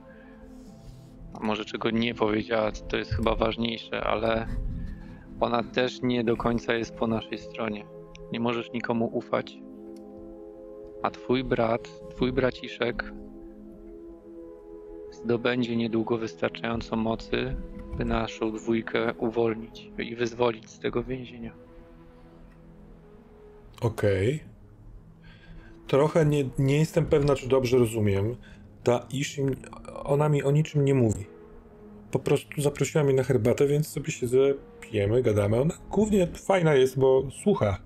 A może czego nie powiedziała, to jest chyba ważniejsze, ale ona też nie do końca jest po naszej stronie. Nie możesz nikomu ufać. A twój brat, twój braciszek zdobędzie niedługo wystarczająco mocy, by naszą dwójkę uwolnić i wyzwolić z tego więzienia. Okej. Okay. Trochę nie, nie jestem pewna, czy dobrze rozumiem. Ta Ishim, ona mi o niczym nie mówi. Po prostu zaprosiła mnie na herbatę, więc sobie siedzę, pijemy, gadamy. Ona głównie fajna jest, bo słucha.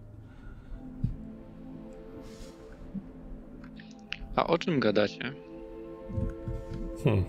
A o czym gadacie? Hmm.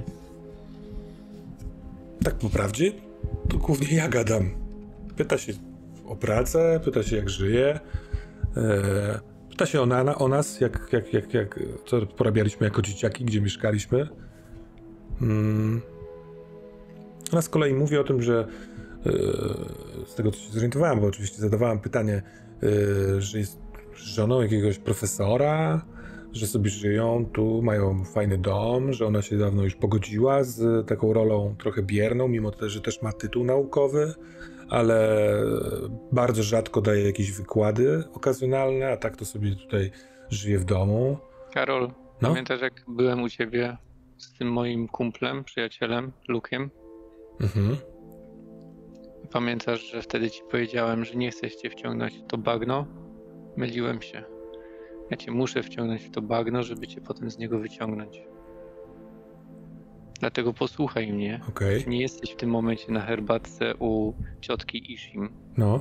Tak po prawdzie, to głównie ja gadam. Pyta się o pracę, pyta się jak żyje, e, pyta się o, na, o nas, jak, jak, jak, jak, co porabialiśmy jako dzieciaki, gdzie mieszkaliśmy. Hmm. Ona z kolei mówi o tym, że e, z tego co się zorientowałem, bo oczywiście zadawałem pytanie, e, że jest żoną jakiegoś profesora, że sobie żyją, tu mają fajny dom, że ona się dawno już pogodziła z taką rolą trochę bierną, mimo to, że też ma tytuł naukowy, ale bardzo rzadko daje jakieś wykłady okazjonalne, a tak to sobie tutaj żyje w domu. Karol, no? Pamiętasz, jak byłem u ciebie z tym moim kumplem, przyjacielem, Luke'iem? Mhm. Pamiętasz, że wtedy ci powiedziałem, że nie chcesz cię wciągnąć w to bagno? Myliłem się. Ja cię muszę wciągnąć w to bagno, żeby cię potem z niego wyciągnąć. Dlatego posłuchaj mnie. Okay. Nie jesteś w tym momencie na herbatce u ciotki Ishim. No.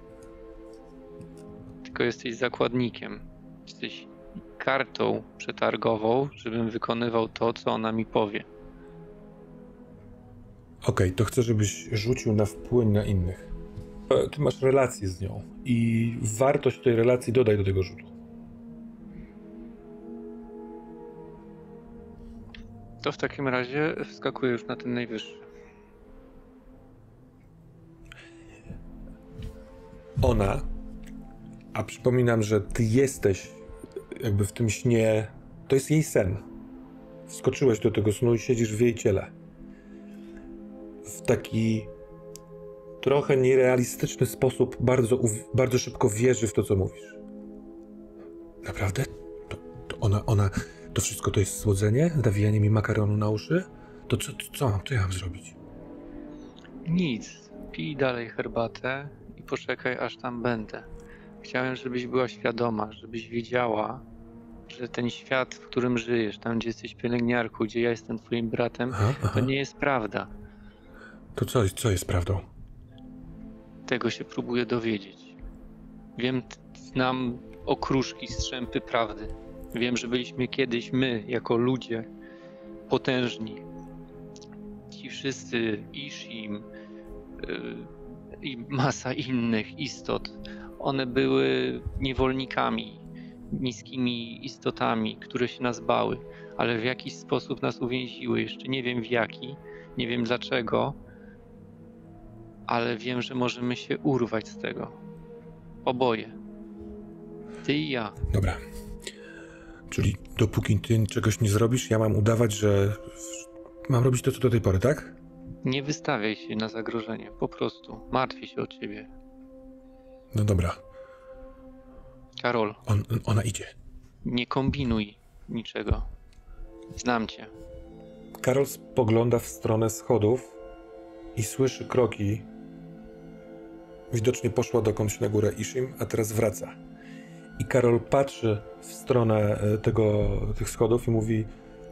Tylko jesteś zakładnikiem. Jesteś kartą przetargową, żebym wykonywał to, co ona mi powie. Okej, to chcę, żebyś rzucił na wpływ na innych. Ty masz relację z nią i wartość tej relacji dodaj do tego rzutu. To w takim razie wskakuję już na ten najwyższy. Ona, a przypominam, że ty jesteś jakby w tym śnie, to jest jej sen. Wskoczyłeś do tego snu i siedzisz w jej ciele. W taki trochę nierealistyczny sposób bardzo, bardzo szybko wierzy w to, co mówisz. Naprawdę? To, to ona, ona, to wszystko to jest słodzenie? Nawijanie mi makaronu na uszy? To co, co mam? Co ja mam zrobić? Nic. Pij dalej herbatę i poczekaj, aż tam będę. Chciałem, żebyś była świadoma, żebyś wiedziała, że ten świat, w którym żyjesz, tam gdzie jesteś pielęgniarką, gdzie ja jestem twoim bratem, aha, aha. to nie jest prawda. To co, co jest prawdą? Tego się próbuję dowiedzieć. Wiem, znam okruszki, strzępy prawdy. Wiem, że byliśmy kiedyś my, jako ludzie, potężni. Ci wszyscy, Ishim yy, i masa innych istot, one były niewolnikami, niskimi istotami, które się nas bały, ale w jakiś sposób nas uwięziły. Jeszcze nie wiem w jaki, nie wiem dlaczego, ale wiem, że możemy się urwać z tego. Oboje. Ty i ja. Dobra. Czyli dopóki ty czegoś nie zrobisz, ja mam udawać, że mam robić to, co do tej pory, tak? Nie wystawiaj się na zagrożenie. Po prostu. Martwię się o ciebie. No dobra. Karol. On, ona idzie. Nie kombinuj niczego. Znam cię. Karol spogląda w stronę schodów i słyszy kroki. Widocznie poszła dokądś na górę Ishim, a teraz wraca. I Karol patrzy w stronę tego, tych schodów i mówi: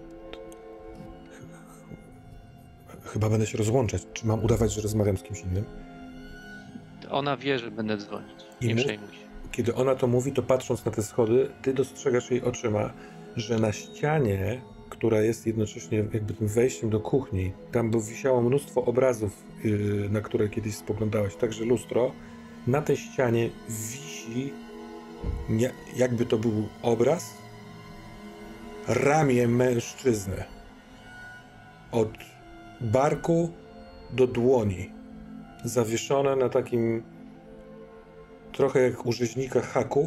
chyba będę się rozłączać. Czy mam udawać, że rozmawiam z kimś innym? Ona wie, że będę dzwonić. I nie mu, przejmuj się. Kiedy ona to mówi, to patrząc na te schody, ty dostrzegasz jej oczyma, że na ścianie, która jest jednocześnie jakby tym wejściem do kuchni, tam by wisiało mnóstwo obrazów, yy, na które kiedyś spoglądałeś, także lustro. Na tej ścianie wisi, nie, jakby to był obraz, ramię mężczyzny. Od barku do dłoni. Zawieszone na takim trochę jak u rzeźnika haku.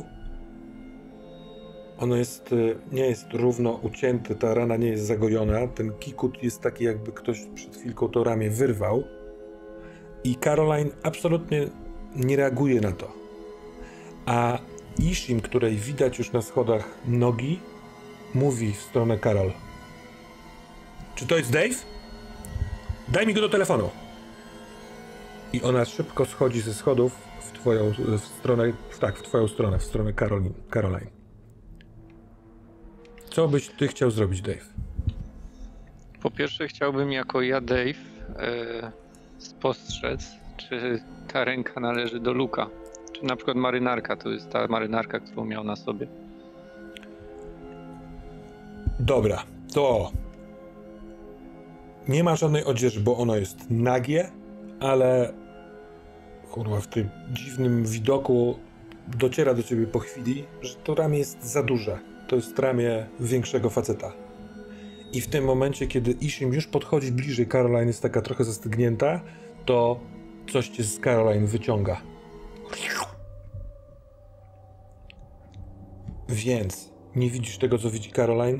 Ono jest, nie jest równo ucięte, ta rana nie jest zagojona. Ten kikut jest taki, jakby ktoś przed chwilką to ramię wyrwał. I Caroline absolutnie nie reaguje na to. A Ishim, której widać już na schodach nogi, mówi w stronę Karol: czy to jest Dave? Daj mi go do telefonu. I ona szybko schodzi ze schodów w twoją w stronę, tak, w twoją stronę, w stronę Caroline. Caroline. Co byś ty chciał zrobić, Dave? Po pierwsze chciałbym jako ja, Dave, e, spostrzec, czy ta ręka należy do Luka. Czy na przykład marynarka, to jest ta marynarka, którą miał na sobie. Dobra, to nie ma żadnej odzieży, bo ono jest nagie, ale kurwa, w tym dziwnym widoku dociera do ciebie po chwili, że to ramię jest za duże. To jest ramię większego faceta. I w tym momencie, kiedy Ishim już podchodzi bliżej, Caroline jest taka trochę zastygnięta, to coś cię z Caroline wyciąga. Więc nie widzisz tego, co widzi Caroline?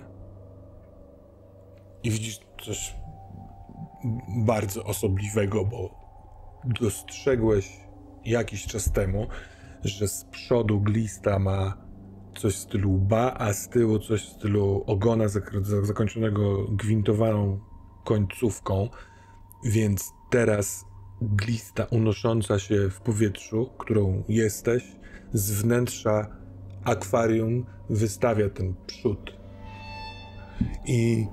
I widzisz coś bardzo osobliwego, bo dostrzegłeś jakiś czas temu, że z przodu glista ma coś w stylu łba, a z tyłu coś w stylu ogona zak- zakończonego gwintowaną końcówką, więc teraz glista unosząca się w powietrzu, którą jesteś, z wnętrza akwarium wystawia ten przód. I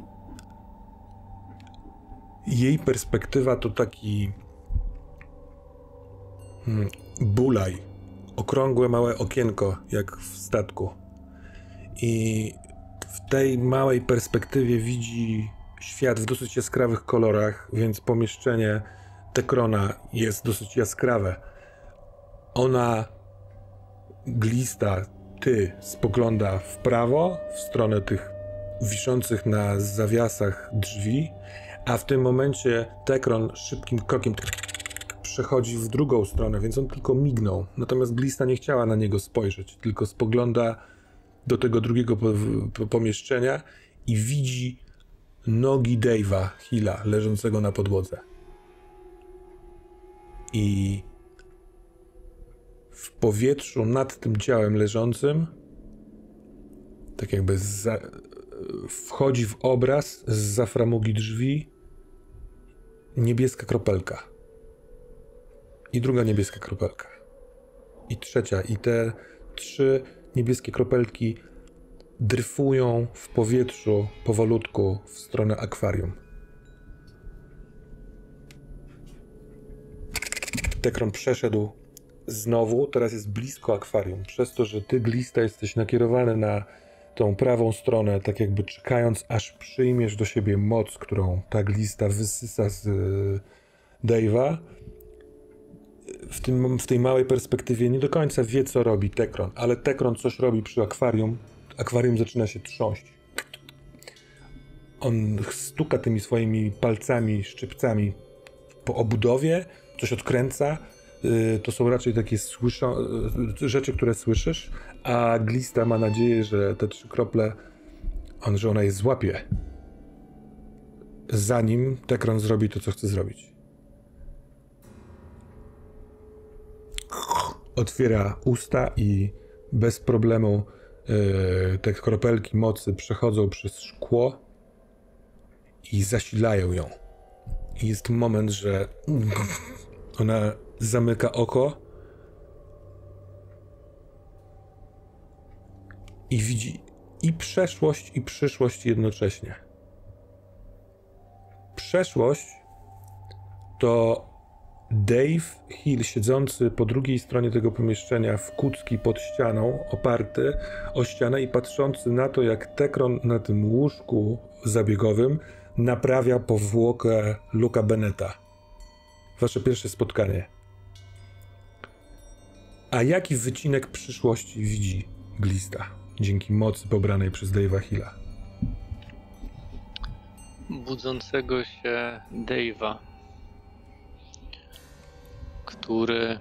jej perspektywa to taki hmm, bulaj, okrągłe małe okienko, jak w statku. I w tej małej perspektywie widzi świat w dosyć jaskrawych kolorach, więc pomieszczenie Tekrona jest dosyć jaskrawe. Ona, Glista, ty, spogląda w prawo, w stronę tych wiszących na zawiasach drzwi, a w tym momencie Tekron szybkim krokiem przechodzi w drugą stronę, więc on tylko mignął. Natomiast Glista nie chciała na niego spojrzeć, tylko spogląda do tego drugiego po, po, pomieszczenia i widzi nogi Dave'a Hilla leżącego na podłodze. I w powietrzu nad tym ciałem leżącym tak jakby za, wchodzi w obraz zza framugi drzwi niebieska kropelka. I druga niebieska kropelka. I trzecia. I te trzy niebieskie kropelki dryfują w powietrzu powolutku w stronę akwarium. Tekron przeszedł znowu, teraz jest blisko akwarium. Przez to, że ty, Glista, jesteś nakierowany na tą prawą stronę, tak jakby czekając, aż przyjmiesz do siebie moc, którą ta Glista wysysa z y, Dave'a. W, tym, w tej małej perspektywie nie do końca wie, co robi Tekron, ale Tekron coś robi przy akwarium. Akwarium zaczyna się trząść. On stuka tymi swoimi palcami, szczypcami po obudowie, coś odkręca. To są raczej takie słyszą, rzeczy, które słyszysz, a Glista ma nadzieję, że te trzy krople, on, że ona je złapie, zanim Tekron zrobi to, co chce zrobić. Otwiera usta i bez problemu yy, te kropelki mocy przechodzą przez szkło i zasilają ją. I jest moment, że ona zamyka oko i widzi i przeszłość, i przyszłość jednocześnie. Przeszłość to Dave Hill siedzący po drugiej stronie tego pomieszczenia w kucki pod ścianą, oparty o ścianę i patrzący na to, jak Tekron na tym łóżku zabiegowym naprawia powłokę Luka Bennetta. Wasze pierwsze spotkanie. A jaki wycinek przyszłości widzi Glista dzięki mocy pobranej przez Dave'a Hilla? Budzącego się Dave'a, który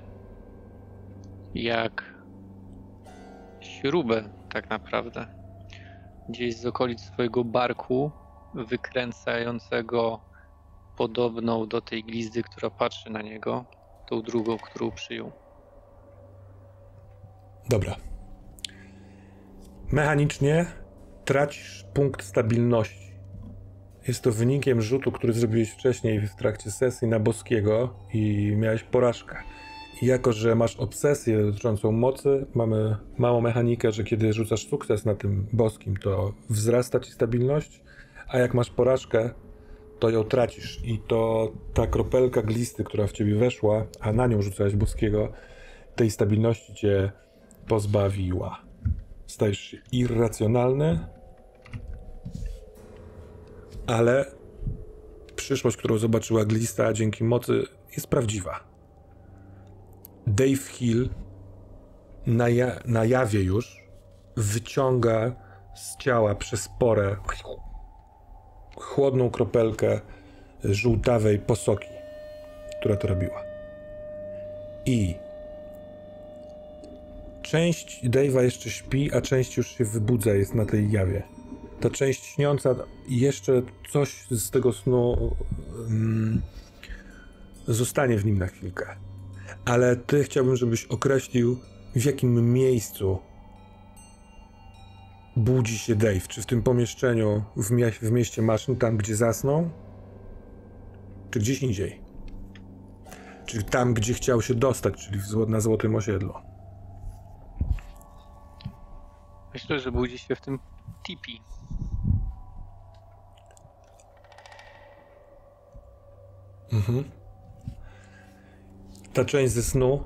jak śrubę tak naprawdę gdzieś z okolic swojego barku wykręcającego podobną do tej glizdy, która patrzy na niego, tą drugą, którą przyjął. Dobra. Mechanicznie tracisz punkt stabilności. Jest to wynikiem rzutu, który zrobiłeś wcześniej w trakcie sesji na boskiego i miałeś porażkę. I jako, że masz obsesję dotyczącą mocy, mamy małą mechanikę, że kiedy rzucasz sukces na tym boskim, to wzrasta ci stabilność, a jak masz porażkę, to ją tracisz. I to ta kropelka glisty, która w ciebie weszła, a na nią rzucałeś boskiego, tej stabilności cię pozbawiła. Stajesz się irracjonalny, ale przyszłość, którą zobaczyła Glista dzięki mocy, jest prawdziwa. Dave Hill na, ja- na jawie już wyciąga z ciała przez porę chłodną kropelkę żółtawej posoki, która to robiła. I część Dave'a jeszcze śpi, a część już się wybudza, jest na tej jawie. Ta część śniąca jeszcze coś z tego snu um, zostanie w nim na chwilkę. Ale ty chciałbym, żebyś określił, w jakim miejscu budzi się Dave. Czy w tym pomieszczeniu w, mie- w mieście maszyn, tam gdzie zasnął? Czy gdzieś indziej? Czy tam, gdzie chciał się dostać, czyli w zło- na Złotym Osiedlu? Myślę, że budzi się w tym tipi. Mhm. Ta część ze snu,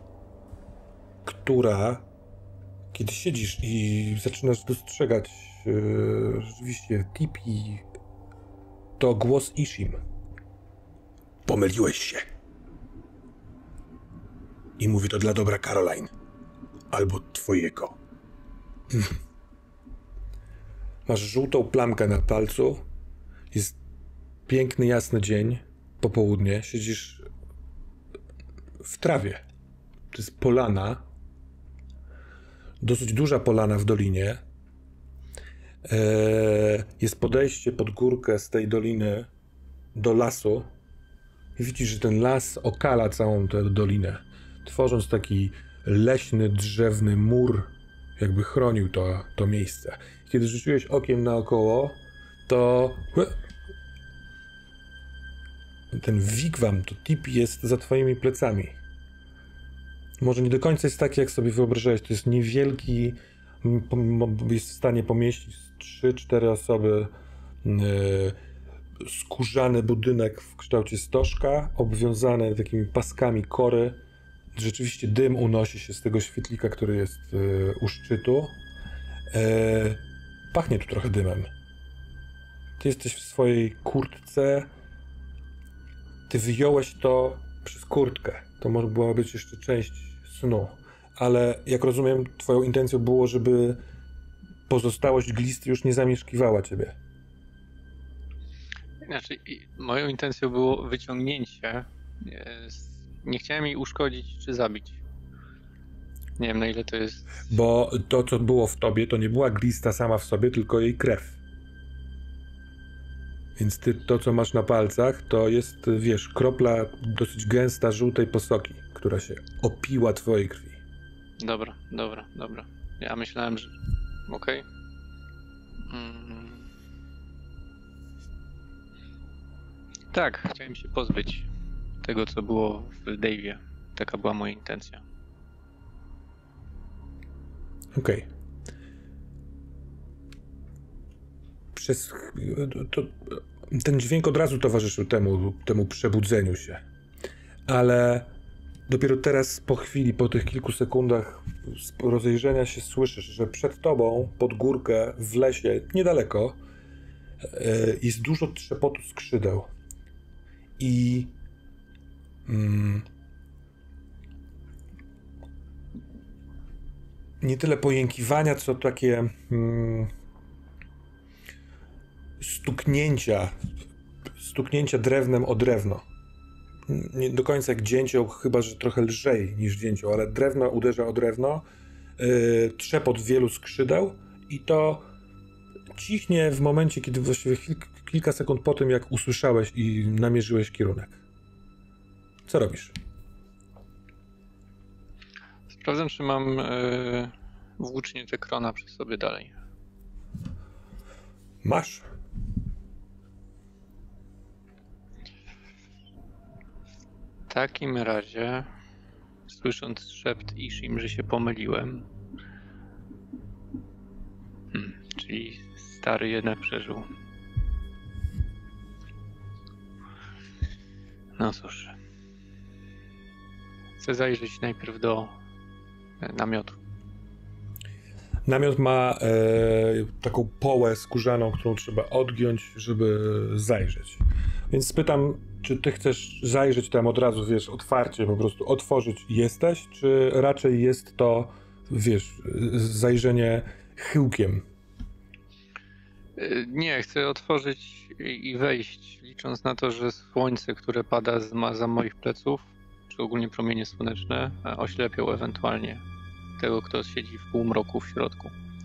która, kiedy siedzisz i zaczynasz dostrzegać yy, rzeczywiście tipi, To głos Ishim. Pomyliłeś się. I mówi to dla dobra Caroline. Albo twojego. Masz żółtą plamkę na palcu. Jest piękny, jasny dzień. Popołudnie. Siedzisz w trawie. To jest polana. Dosyć duża polana w dolinie. Eee, jest podejście pod górkę z tej doliny do lasu. I widzisz, że ten las okala całą tę dolinę, tworząc taki leśny, drzewny mur, jakby chronił to, to miejsce. Kiedy rzuciłeś okiem naokoło, to ten wigwam, to tipi jest za twoimi plecami. Może nie do końca jest taki, jak sobie wyobrażałeś. To jest niewielki, jest w stanie pomieścić trzy cztery osoby, yy, skórzany budynek w kształcie stożka, obwiązany takimi paskami kory. Rzeczywiście dym unosi się z tego świetlika, który jest yy, u szczytu. Yy, pachnie tu trochę dymem. Ty jesteś w swojej kurtce. Ty wyjąłeś to przez kurtkę. To może była być jeszcze część snu. Ale jak rozumiem, twoją intencją było, żeby pozostałość glisty już nie zamieszkiwała ciebie. Znaczy, moją intencją było wyciągnięcie. Nie chciałem jej uszkodzić czy zabić. Nie wiem, na ile to jest... Bo to, co było w tobie, to nie była glista sama w sobie, tylko jej krew. Więc ty, to, co masz na palcach, to jest, wiesz, kropla dosyć gęsta żółtej posoki, która się opiła twojej krwi. Dobra, dobra, dobra. Ja myślałem, że... Okej. Okay. Mm. Tak, chciałem się pozbyć tego, co było w Dave'ie. Taka była moja intencja. Okej. Okay. Przez... To, ten dźwięk od razu towarzyszył temu, temu przebudzeniu się. Ale dopiero teraz, po chwili, po tych kilku sekundach rozejrzenia się słyszysz, że przed tobą, pod górkę, w lesie, niedaleko, jest dużo trzepotu skrzydeł. I mm, nie tyle pojękiwania, co takie mm, stuknięcia, stuknięcia drewnem o drewno. Nie do końca jak dzięcioł, chyba że trochę lżej niż dzięcioł, ale drewno uderza o drewno, yy, trzepot wielu skrzydeł i to cichnie w momencie, kiedy właściwie chwil, kilka sekund po tym, jak usłyszałeś i namierzyłeś kierunek. Co robisz? Sprawdzam, czy mam yy, włócznię Tekrona przy sobie dalej. Masz. W takim razie, słysząc szept Ishim, że się pomyliłem, hmm, czyli stary jednak przeżył. No cóż. Chcę zajrzeć najpierw do namiotu. Namiot ma e, taką połę skórzaną, którą trzeba odgiąć, żeby zajrzeć. Więc spytam, czy ty chcesz zajrzeć tam od razu, wiesz, otwarcie, po prostu otworzyć i jesteś, czy raczej jest to, wiesz, zajrzenie chyłkiem? Nie, chcę otworzyć i wejść, licząc na to, że słońce, które pada z, za moich pleców, czy ogólnie promienie słoneczne, oślepią ewentualnie tego, kto siedzi w półmroku w środku.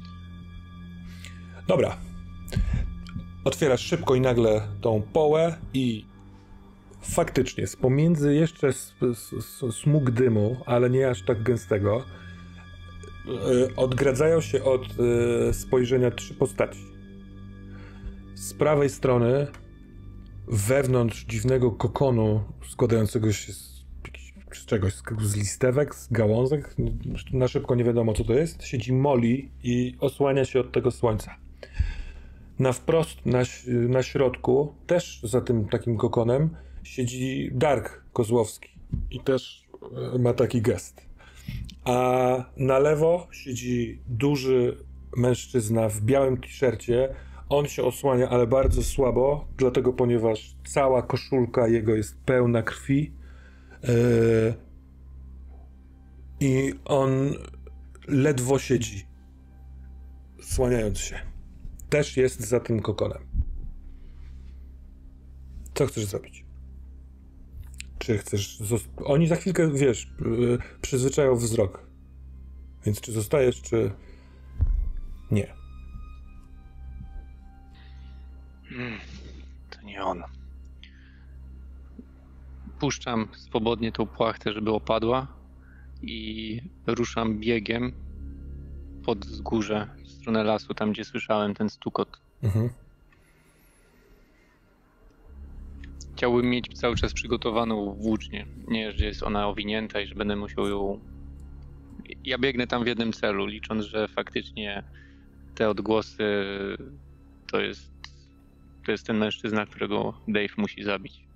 Dobra. Otwierasz szybko i nagle tą połę i faktycznie z pomiędzy jeszcze smug dymu, ale nie aż tak gęstego, yy, odgradzają się od yy, spojrzenia trzy postaci. Z prawej strony, wewnątrz dziwnego kokonu składającego się z, z czegoś, z listewek, z gałązek, na szybko nie wiadomo co to jest, siedzi Molly i osłania się od tego słońca. Na wprost, na, na środku, też za tym takim kokonem, siedzi Dark Kozłowski i też ma taki gest. A na lewo siedzi duży mężczyzna w białym t-shircie On się osłania, ale bardzo słabo, dlatego ponieważ cała koszulka jego jest pełna krwi. Yy, I on ledwo siedzi, słaniając się. Też jest za tym kokonem. Co chcesz zrobić? Czy chcesz... Zost- Oni za chwilkę, wiesz, yy, przyzwyczają wzrok. Więc czy zostajesz, czy... Nie. Hmm, to nie on. Puszczam swobodnie tą płachtę, żeby opadła i ruszam biegiem pod wzgórze w stronę lasu, tam gdzie słyszałem ten stukot. Mhm. Chciałbym mieć cały czas przygotowaną włócznię. Nie, że jest ona owinięta i że będę musiał ją... Ja biegnę tam w jednym celu, licząc, że faktycznie te odgłosy to jest, to jest ten mężczyzna, którego Dave musi zabić.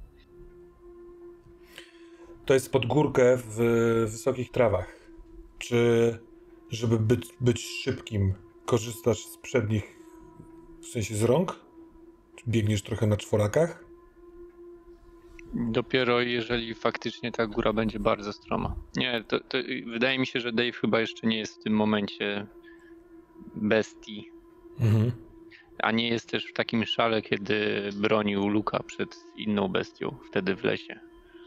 To jest pod górkę w wysokich trawach. Czy, żeby być, być szybkim, korzystasz z przednich, w sensie z rąk? Czy biegniesz trochę na czworakach? Dopiero jeżeli faktycznie ta góra będzie bardzo stroma. Nie, to, to wydaje mi się, że Dave chyba jeszcze nie jest w tym momencie bestii. Mhm. A nie jest też w takim szale, kiedy bronił Luka przed inną bestią, wtedy w lesie.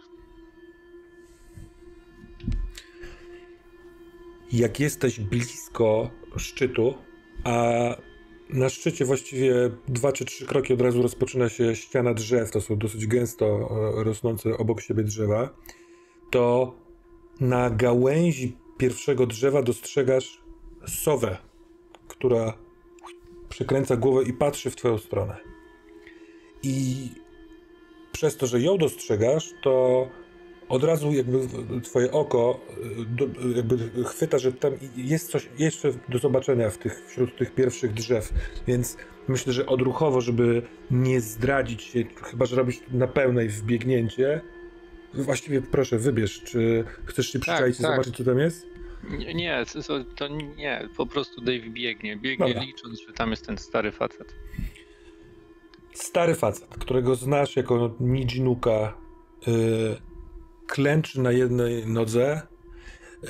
Jak jesteś blisko szczytu, a na szczycie właściwie dwa czy trzy kroki od razu rozpoczyna się ściana drzew, to są dosyć gęsto rosnące obok siebie drzewa, to na gałęzi pierwszego drzewa dostrzegasz sowę, która przykręca głowę i patrzy w twoją stronę. I przez to, że ją dostrzegasz, to od razu jakby twoje oko jakby chwyta, że tam jest coś jeszcze do zobaczenia w tych, wśród tych pierwszych drzew, więc myślę, że odruchowo, żeby nie zdradzić się, chyba że robisz na pełnej wbiegnięcie, właściwie proszę, wybierz, czy chcesz się przyczaić tak, i zobaczyć, co tam jest? Nie, nie to, to nie, po prostu Dave biegnie, biegnie Dobra. Licząc, że tam jest ten stary facet. Stary facet, którego znasz jako Nijinuka, yy, klęczy na jednej nodze, yy,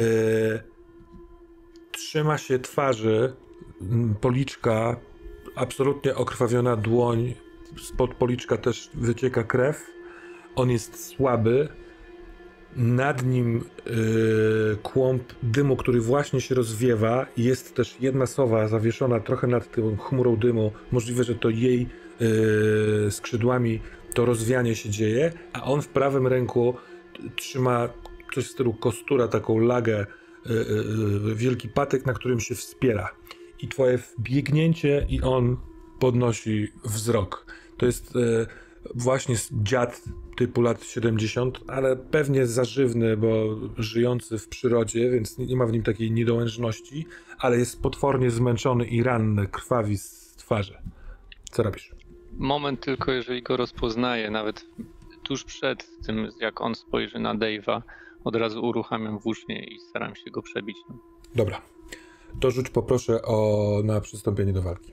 trzyma się twarzy, policzka, absolutnie okrwawiona dłoń, spod policzka też wycieka krew, on jest słaby, nad nim yy, kłąb dymu, który właśnie się rozwiewa, jest też jedna sowa zawieszona trochę nad tą chmurą dymu, możliwe, że to jej yy, skrzydłami to rozwianie się dzieje, a on w prawym ręku trzyma coś w stylu kostura, taką lagę, yy, yy, wielki patyk, na którym się wspiera. I twoje biegnięcie i on podnosi wzrok. To jest yy, właśnie dziad typu lat siedemdziesiąt, ale pewnie zażywny, bo żyjący w przyrodzie, więc nie ma w nim takiej niedołężności, ale jest potwornie zmęczony i ranny, krwawi z twarzy. Co robisz? Moment tylko, jeżeli go rozpoznaję, nawet tuż przed tym, jak on spojrzy na Dave'a, od razu uruchamiam włócznię i staram się go przebić. Dobra. To rzuć poproszę o na przystąpienie do walki.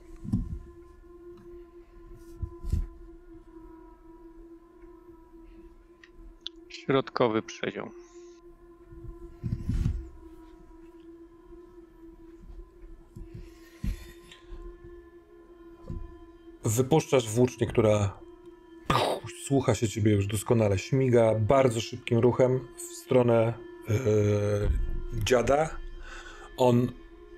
Środkowy przedział. Wypuszczasz włócznię, która słucha się ciebie już doskonale. Śmiga bardzo szybkim ruchem w stronę yy, dziada. On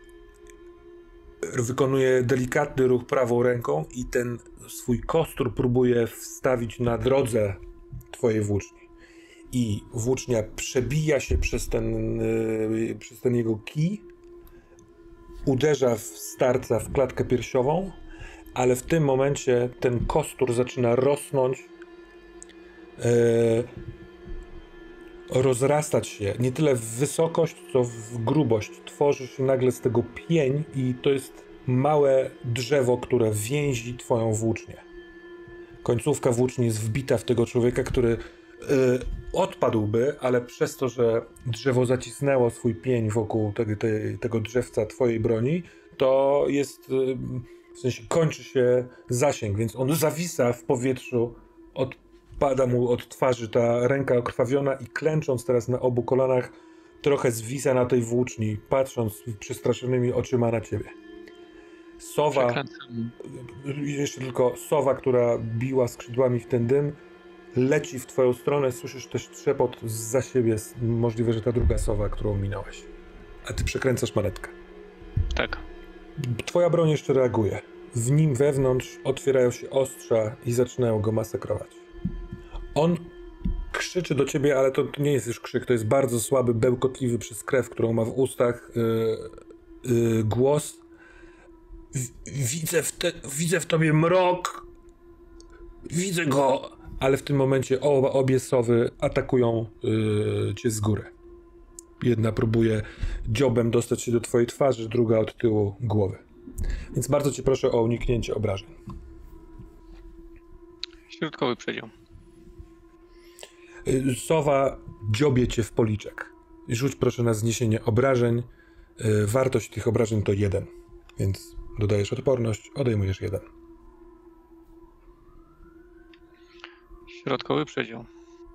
wykonuje delikatny ruch prawą ręką i ten swój kostur próbuje wstawić na drodze twojej włóczni. I włócznia przebija się przez ten, yy, przez ten jego kij, uderza w starca w klatkę piersiową, ale w tym momencie ten kostur zaczyna rosnąć, yy, rozrastać się, nie tyle w wysokość, co w grubość. Tworzy się nagle z tego pień i to jest małe drzewo, które więzi twoją włócznię. Końcówka włóczni jest wbita w tego człowieka, który yy, odpadłby, ale przez to, że drzewo zacisnęło swój pień wokół tego, te, tego drzewca twojej broni, to jest yy, W sensie kończy się zasięg, więc on zawisa w powietrzu, odpada mu od twarzy ta ręka okrwawiona i klęcząc teraz na obu kolanach, trochę zwisa na tej włóczni, patrząc przestraszonymi oczyma na ciebie. Sowa, Przekręcam. jeszcze tylko sowa, która biła skrzydłami w ten dym, leci w twoją stronę, słyszysz też trzepot zza siebie, możliwe, że ta druga sowa, którą minąłeś. A ty przekręcasz manetkę. Tak. Twoja broń jeszcze reaguje. W nim wewnątrz otwierają się ostrza i zaczynają go masakrować. On krzyczy do ciebie, ale to, to nie jest już krzyk, to jest bardzo słaby, bełkotliwy przez krew, którą ma w ustach yy, yy, głos. W, widzę, w te, widzę w tobie mrok. Widzę go. Ale w tym momencie oba, obie sowy atakują yy, cię z góry. Jedna próbuje dziobem dostać się do twojej twarzy, druga od tyłu głowy. Więc bardzo cię proszę o uniknięcie obrażeń. Środkowy przedział. Yy, sowa dziobie cię w policzek. Rzuć proszę na zniesienie obrażeń. Yy, wartość tych obrażeń to jeden. Więc dodajesz odporność, odejmujesz jeden. Środkowy przedział.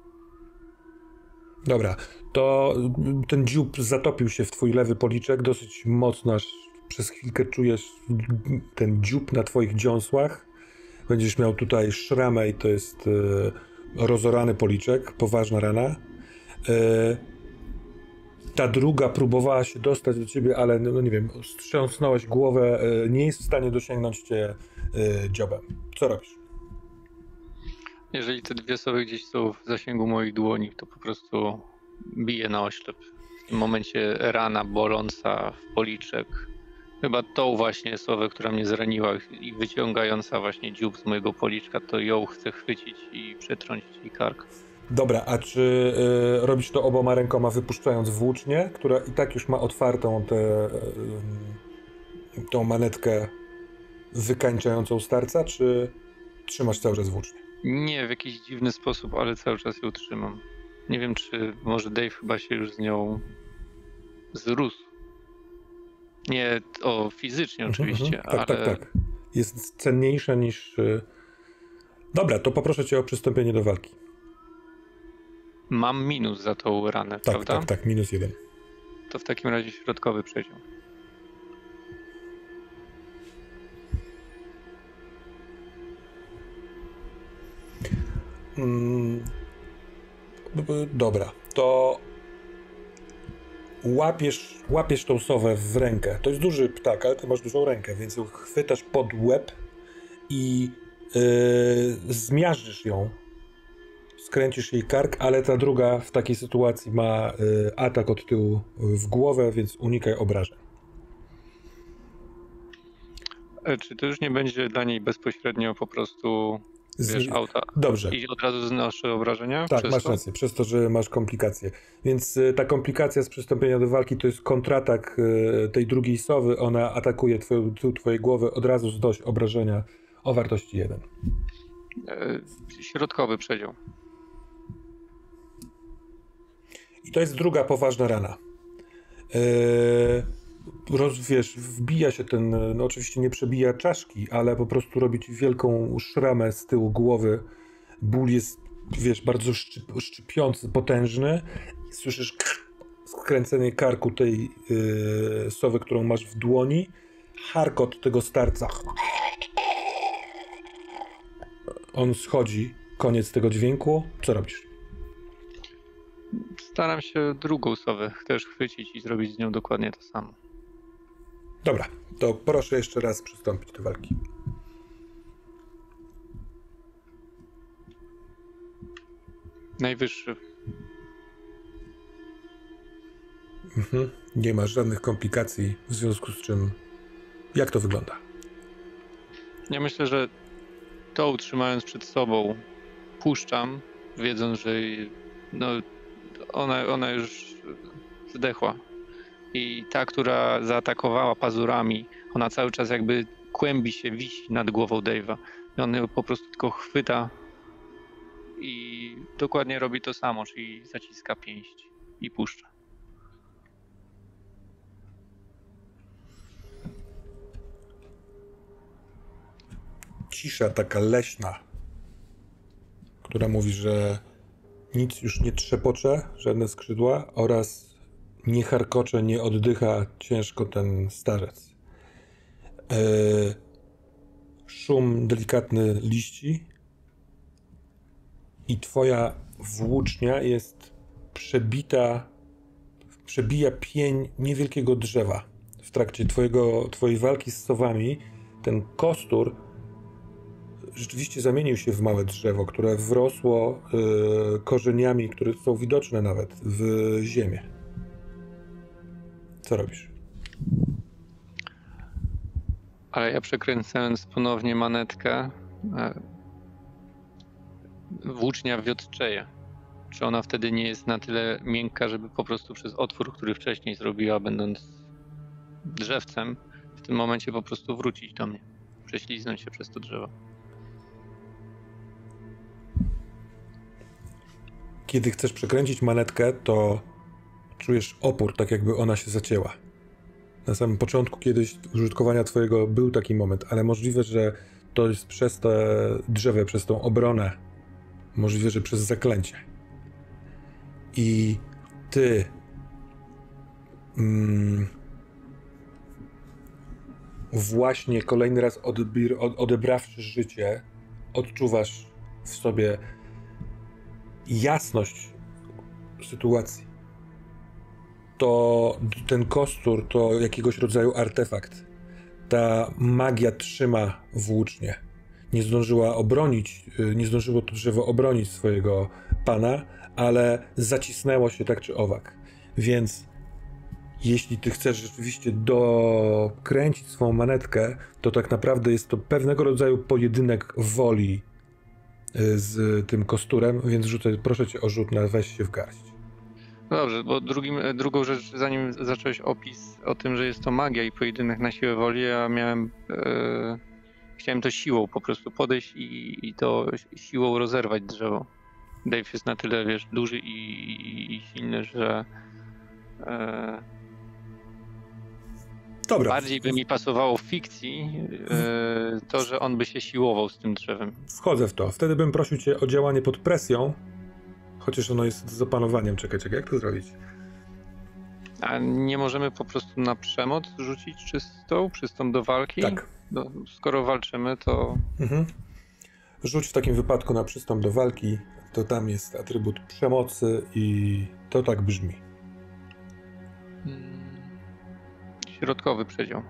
Dobra, to ten dziób zatopił się w twój lewy policzek dosyć mocno, aż przez chwilkę czujesz ten dziób na twoich dziąsłach. Będziesz miał tutaj szramę i to jest e, rozorany policzek, poważna rana. E, ta druga próbowała się dostać do ciebie, ale no nie wiem, wstrząsnąłeś głowę, e, nie jest w stanie dosięgnąć cię e, dziobem. Co robisz? Jeżeli te dwie sowy gdzieś są w zasięgu moich dłoni, to po prostu biję na oślep. W tym momencie rana boląca w policzek. Chyba tą właśnie sowę, która mnie zraniła i wyciągająca właśnie dziób z mojego policzka, to ją chcę chwycić i przetrącić jej kark. Dobra, a czy y, robisz to oboma rękoma, wypuszczając włócznię, która i tak już ma otwartą tę y, tą manetkę wykańczającą starca, czy trzymasz cały czas włócznię? Nie, w jakiś dziwny sposób, ale cały czas ją trzymam. Nie wiem, czy może Dave chyba się już z nią zrósł. Nie o fizycznie Mhm, oczywiście, mhm. Tak, ale... tak, tak. Jest cenniejsza niż... Y... Dobra, to poproszę cię o przystąpienie do walki. Mam minus za tą ranę, Tak, prawda? tak, tak, minus jeden. To w takim razie środkowy przedział. Mm, dobra, to łapiesz, łapiesz tą sowę w rękę. To jest duży ptak, ale ty masz dużą rękę, więc ją chwytasz pod łeb i yy, zmiażdżysz ją. Skręcisz jej kark, ale ta druga w takiej sytuacji ma yy, atak od tyłu w głowę, więc unikaj obrażeń. Czy to już nie będzie dla niej bezpośrednio po prostu, wiesz, Z... auta? Dobrze. I od razu znoszę obrażenia? Tak, przez masz to? rację, przez to, że masz komplikacje. Więc y, ta komplikacja z przystąpienia do walki to jest kontratak y, tej drugiej sowy. Ona atakuje twoją, tył twojej głowy, od razu zdoś obrażenia o wartości jeden. E, środkowy przedział. I to jest druga poważna rana. Yy, roz, wiesz, wbija się ten, no oczywiście nie przebija czaszki, ale po prostu robi ci wielką szramę z tyłu głowy. Ból jest, wiesz, bardzo szczyp, szczypiący, potężny. Słyszysz skręcenie karku tej yy, sowy, którą masz w dłoni. Charkot tego starca. On schodzi, koniec tego dźwięku. Co robisz? Staram się drugą sowę też chwycić i zrobić z nią dokładnie to samo. Dobra, to proszę jeszcze raz przystąpić do walki. Najwyższy. Mhm. Nie ma żadnych komplikacji, w związku z czym... Jak to wygląda? Ja myślę, że to utrzymając przed sobą puszczam, wiedząc, że no, ona, ona już zdechła. I ta, która zaatakowała pazurami, ona cały czas jakby kłębi się, wisi nad głową Dave'a. I on ją po prostu tylko chwyta i dokładnie robi to samo, czyli zaciska pięść i puszcza. cisza taka leśna, która mówi, że nic już nie trzepocze, żadne skrzydła oraz nie charkocze, nie oddycha ciężko ten starzec. Yy, szum delikatny liści i twoja włócznia jest przebita, przebija pień niewielkiego drzewa. W trakcie twojego, twojej walki z sowami ten kostur rzeczywiście zamienił się w małe drzewo, które wrosło y, korzeniami, które są widoczne nawet w ziemię. Co robisz? Ale ja przekręcając ponownie manetkę, e, włócznia wiotczeje. Czy ona wtedy nie jest na tyle miękka, żeby po prostu przez otwór, który wcześniej zrobiła, będąc drzewcem, w tym momencie po prostu wrócić do mnie, prześliznąć się przez to drzewo. Kiedy chcesz przekręcić manetkę, to czujesz opór, tak jakby ona się zacięła. Na samym początku kiedyś użytkowania twojego był taki moment, ale możliwe, że to jest przez te drzewo, przez tą obronę, możliwe, że przez zaklęcie. I ty mm, właśnie kolejny raz odbir, od, odebrawszy życie, odczuwasz w sobie jasność sytuacji. To ten kostur to jakiegoś rodzaju artefakt. Ta magia trzyma włócznię. Nie zdążyła obronić, nie zdążyło to drzewo obronić swojego pana, ale zacisnęło się tak czy owak. Więc jeśli ty chcesz rzeczywiście dokręcić swoją manetkę, to tak naprawdę jest to pewnego rodzaju pojedynek woli z tym kosturem, więc rzucę, proszę cię o rzut na weź się w garść. No dobrze, bo drugim, drugą rzecz, zanim zacząłeś opis o tym, że jest to magia i pojedynek na siłę woli, ja miałem, e, chciałem to siłą po prostu podejść i, i to siłą rozerwać drzewo. Dave jest na tyle, wiesz, duży i, i, i silny, że e, Dobra. Bardziej by mi pasowało w fikcji e, to, że on by się siłował z tym drzewem. Wchodzę w to. Wtedy bym prosił cię o działanie pod presją, chociaż ono jest z opanowaniem. Czekaj, czekaj, jak to zrobić? A nie możemy po prostu na przemoc rzucić czystą, czystą do walki? Tak. No, skoro walczymy, to... Mhm. Rzuć w takim wypadku na przystąp do walki, to tam jest atrybut przemocy i to tak brzmi. Hmm. Środkowy przedział.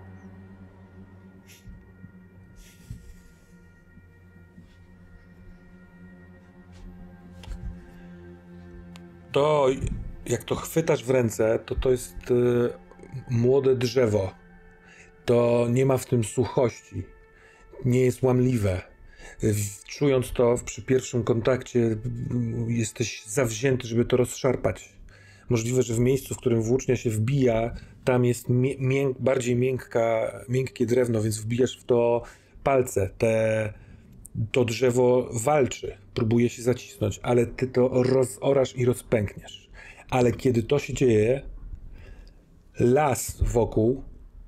To jak to chwytasz w ręce, to to jest y, młode drzewo. To nie ma w tym suchości. Nie jest łamliwe. Czując to przy pierwszym kontakcie jesteś zawzięty, żeby to rozszarpać. Możliwe, że w miejscu, w którym włócznia się wbija, tam jest mię- bardziej miękka, miękkie drewno, więc wbijasz w to palce. Te, to drzewo walczy, próbuje się zacisnąć, ale ty to rozorasz i rozpękniesz. Ale kiedy to się dzieje, las wokół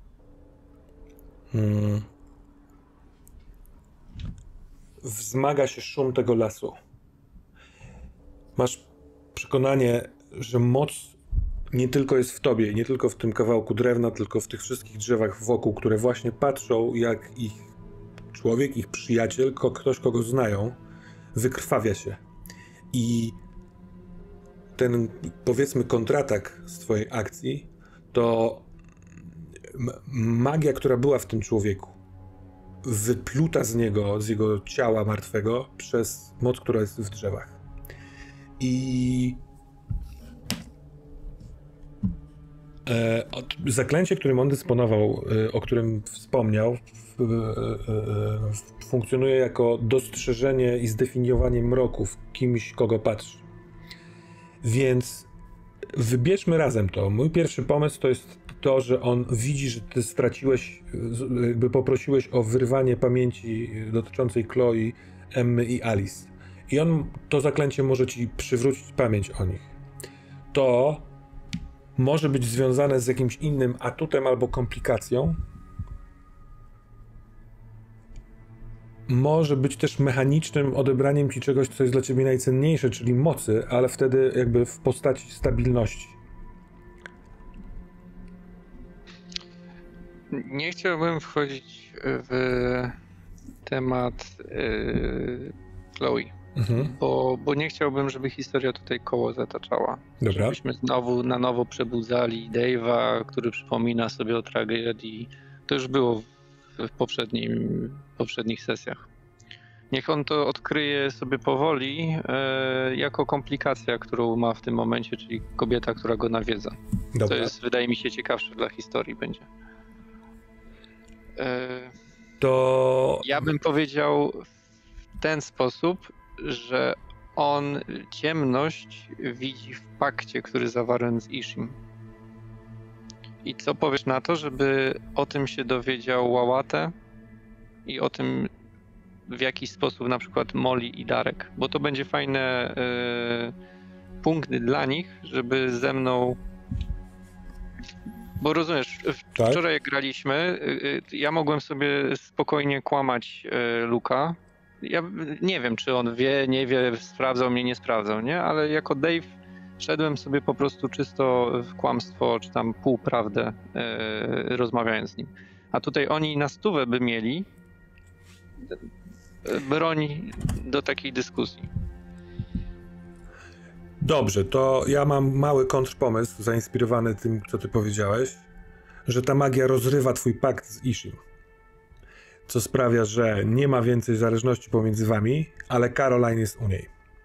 hmm, wzmaga się szum tego lasu. Masz przekonanie, że moc nie tylko jest w tobie, nie tylko w tym kawałku drewna, tylko w tych wszystkich drzewach wokół, które właśnie patrzą, jak ich człowiek, ich przyjaciel, ktoś, kogo znają, wykrwawia się. I ten, powiedzmy, kontratak z twojej akcji to magia, która była w tym człowieku, wypluta z niego, z jego ciała martwego przez moc, która jest w drzewach. I e, zaklęcie, którym on dysponował, e, o którym wspomniał, w, e, e, funkcjonuje jako dostrzeżenie i zdefiniowanie mroku w kimś, kogo patrzy. Więc wybierzmy razem to. Mój pierwszy pomysł to jest to, że on widzi, że ty straciłeś, jakby poprosiłeś o wyrwanie pamięci dotyczącej Chloe, Emmy i Alice. I on, to zaklęcie może ci przywrócić pamięć o nich. To może być związane z jakimś innym atutem albo komplikacją. może być też mechanicznym odebraniem ci czegoś, co jest dla ciebie najcenniejsze, czyli mocy, ale wtedy jakby w postaci stabilności. Nie chciałbym wchodzić w temat yy, Chloe, mhm. bo, bo nie chciałbym, żeby historia tutaj koło zataczała. Dobra. Żebyśmy znowu na nowo przebudzali Dave'a, który przypomina sobie o tragedii. To już było w, w poprzednim, poprzednich sesjach. Niech on to odkryje sobie powoli e, jako komplikacja, którą ma w tym momencie, czyli kobieta, która go nawiedza. Dobra. To jest, wydaje mi się, ciekawsze dla historii będzie. E, to... Ja bym powiedział w ten sposób, że on ciemność widzi w pakcie, który zawarłem z Ishim. I co powiesz na to, żeby o tym się dowiedział Łałatę i o tym, w jaki sposób na przykład Molly i Darek, bo to będzie fajne y, punkty dla nich, żeby ze mną, bo rozumiesz, tak? Wczoraj jak graliśmy, y, y, ja mogłem sobie spokojnie kłamać y, Luka. Ja nie wiem, czy on wie, nie wie, sprawdzał mnie, nie sprawdzał, nie? Ale jako Dave szedłem sobie po prostu czysto w kłamstwo, czy tam półprawdę, y, rozmawiając z nim. A tutaj oni na stówę by mieli broń do takiej dyskusji. Dobrze, to ja mam mały kontrpomysł zainspirowany tym, co ty powiedziałeś, że ta magia rozrywa twój pakt z Ishim, co sprawia, że nie ma więcej zależności pomiędzy wami, ale Caroline jest u niej.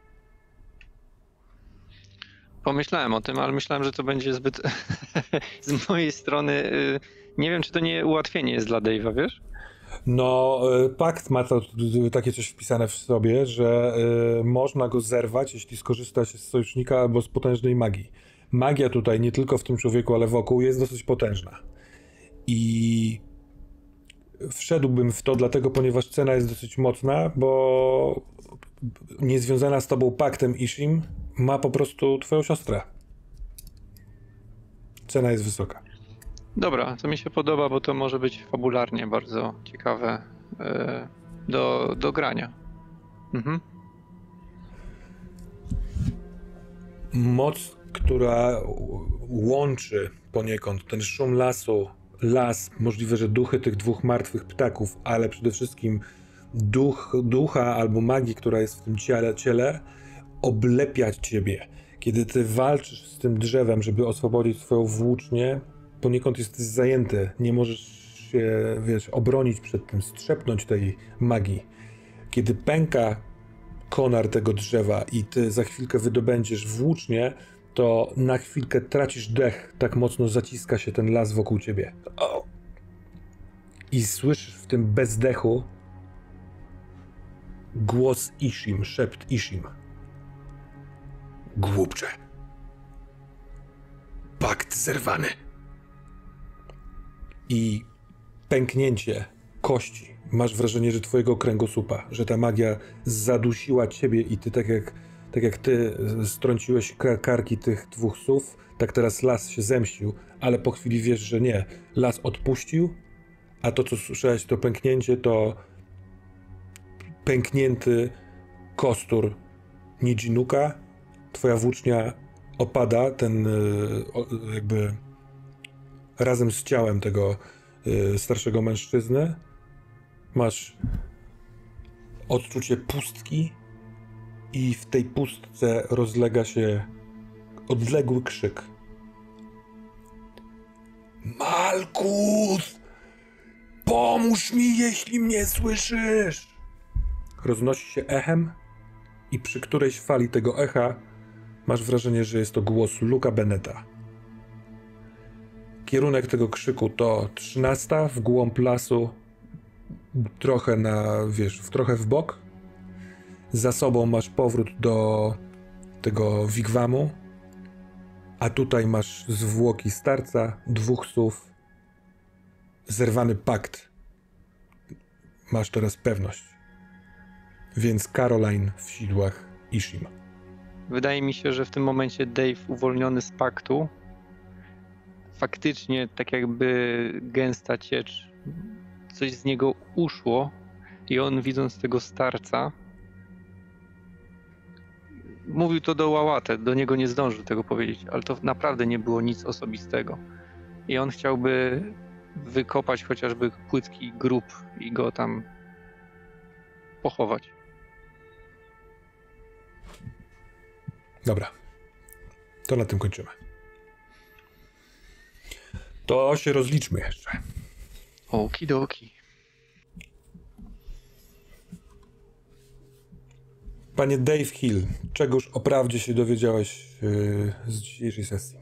Pomyślałem o tym, ale myślałem, że to będzie zbyt z mojej strony, nie wiem, czy to nie ułatwienie jest dla Dave'a, wiesz? No, pakt ma to takie coś wpisane w sobie, że y, można go zerwać, jeśli skorzysta się z sojusznika albo z potężnej magii. Magia tutaj, nie tylko w tym człowieku, ale wokół, jest dosyć potężna. I wszedłbym w to dlatego, ponieważ cena jest dosyć mocna, bo niezwiązana z tobą paktem Ishim ma po prostu twoją siostrę. Cena jest wysoka. Dobra, to mi się podoba, bo to może być fabularnie bardzo ciekawe yy, do, do grania. Mhm. Moc, która łączy poniekąd ten szum lasu, las, możliwe, że duchy tych dwóch martwych ptaków, ale przede wszystkim duch, ducha albo magii, która jest w tym ciele, ciele, oblepia ciebie. Kiedy ty walczysz z tym drzewem, żeby oswobodzić swoją włócznię, poniekąd jesteś zajęty, nie możesz się, wiesz, obronić przed tym, strzepnąć tej magii. Kiedy pęka konar tego drzewa i ty za chwilkę wydobędziesz włócznię, to na chwilkę tracisz dech, tak mocno zaciska się ten las wokół ciebie. O! I słyszysz w tym bezdechu głos Ishim, szept Ishim. Głupcze. Pakt zerwany. I pęknięcie kości. Masz wrażenie, że twojego kręgosłupa, że ta magia zadusiła ciebie i ty tak jak, tak jak ty strąciłeś karki tych dwóch sów, tak teraz las się zemścił, ale po chwili wiesz, że nie. Las odpuścił, a to, co słyszałeś, to pęknięcie, to pęknięty kostur Nijinuka. Twoja włócznia opada, ten jakby razem z ciałem tego starszego mężczyzny. Masz odczucie pustki i w tej pustce rozlega się odległy krzyk. Malkus! Pomóż mi, jeśli mnie słyszysz! Roznosi się echem i przy którejś fali tego echa masz wrażenie, że jest to głos Luka Beneta. Kierunek tego krzyku to trzynasta w głąb lasu, trochę na, wiesz, trochę w bok. Za sobą masz powrót do tego wigwamu, a tutaj masz zwłoki starca, dwóch sów, zerwany pakt. Masz teraz pewność. Więc Caroline w sidłach Ishim. Wydaje mi się, że w tym momencie Dave, uwolniony z paktu, faktycznie tak jakby gęsta ciecz, coś z niego uszło I on, widząc tego starca, mówił to do Łałatę, do niego nie zdążył tego powiedzieć, ale to naprawdę nie było nic osobistego. I on chciałby wykopać chociażby płytki grób i go tam pochować. Dobra. To na tym kończymy. To się rozliczmy jeszcze. Okidoki. Panie Dave Hill, czegoż o prawdzie się dowiedziałeś yy, z dzisiejszej sesji?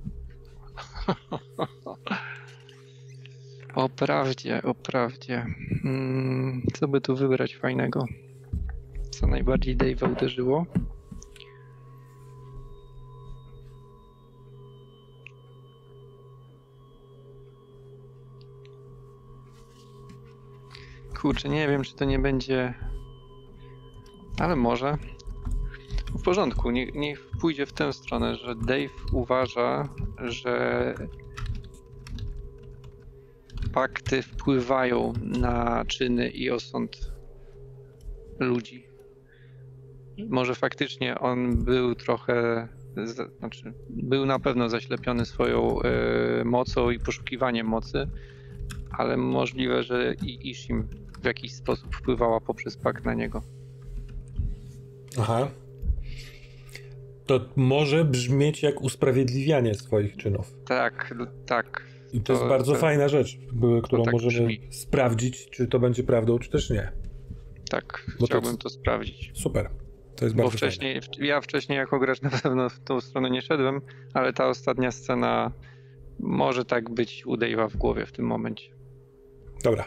O prawdzie, o prawdzie. Hmm, co by tu wybrać fajnego? Co najbardziej Dave'a uderzyło? Kurczę, nie wiem, czy to nie będzie... Ale może. W porządku, niech, niech pójdzie w tę stronę, że Dave uważa, że fakty wpływają na czyny i osąd ludzi. Może faktycznie on był trochę, znaczy był na pewno zaślepiony swoją y, mocą i poszukiwaniem mocy, ale możliwe, że i Ishim w jakiś sposób wpływała poprzez pakt na niego. Aha. To może brzmieć jak usprawiedliwianie swoich czynów. Tak, tak. I to, to jest bardzo to, fajna rzecz, którą tak możemy brzmi. sprawdzić, czy to będzie prawdą, czy też nie. Tak, Bo chciałbym to, to sprawdzić. Super. To jest bardzo Bo wcześniej, fajne. Ja wcześniej jako gracz na pewno w tą stronę nie szedłem, ale ta ostatnia scena może tak być u Dave'a w głowie w tym momencie. Dobra.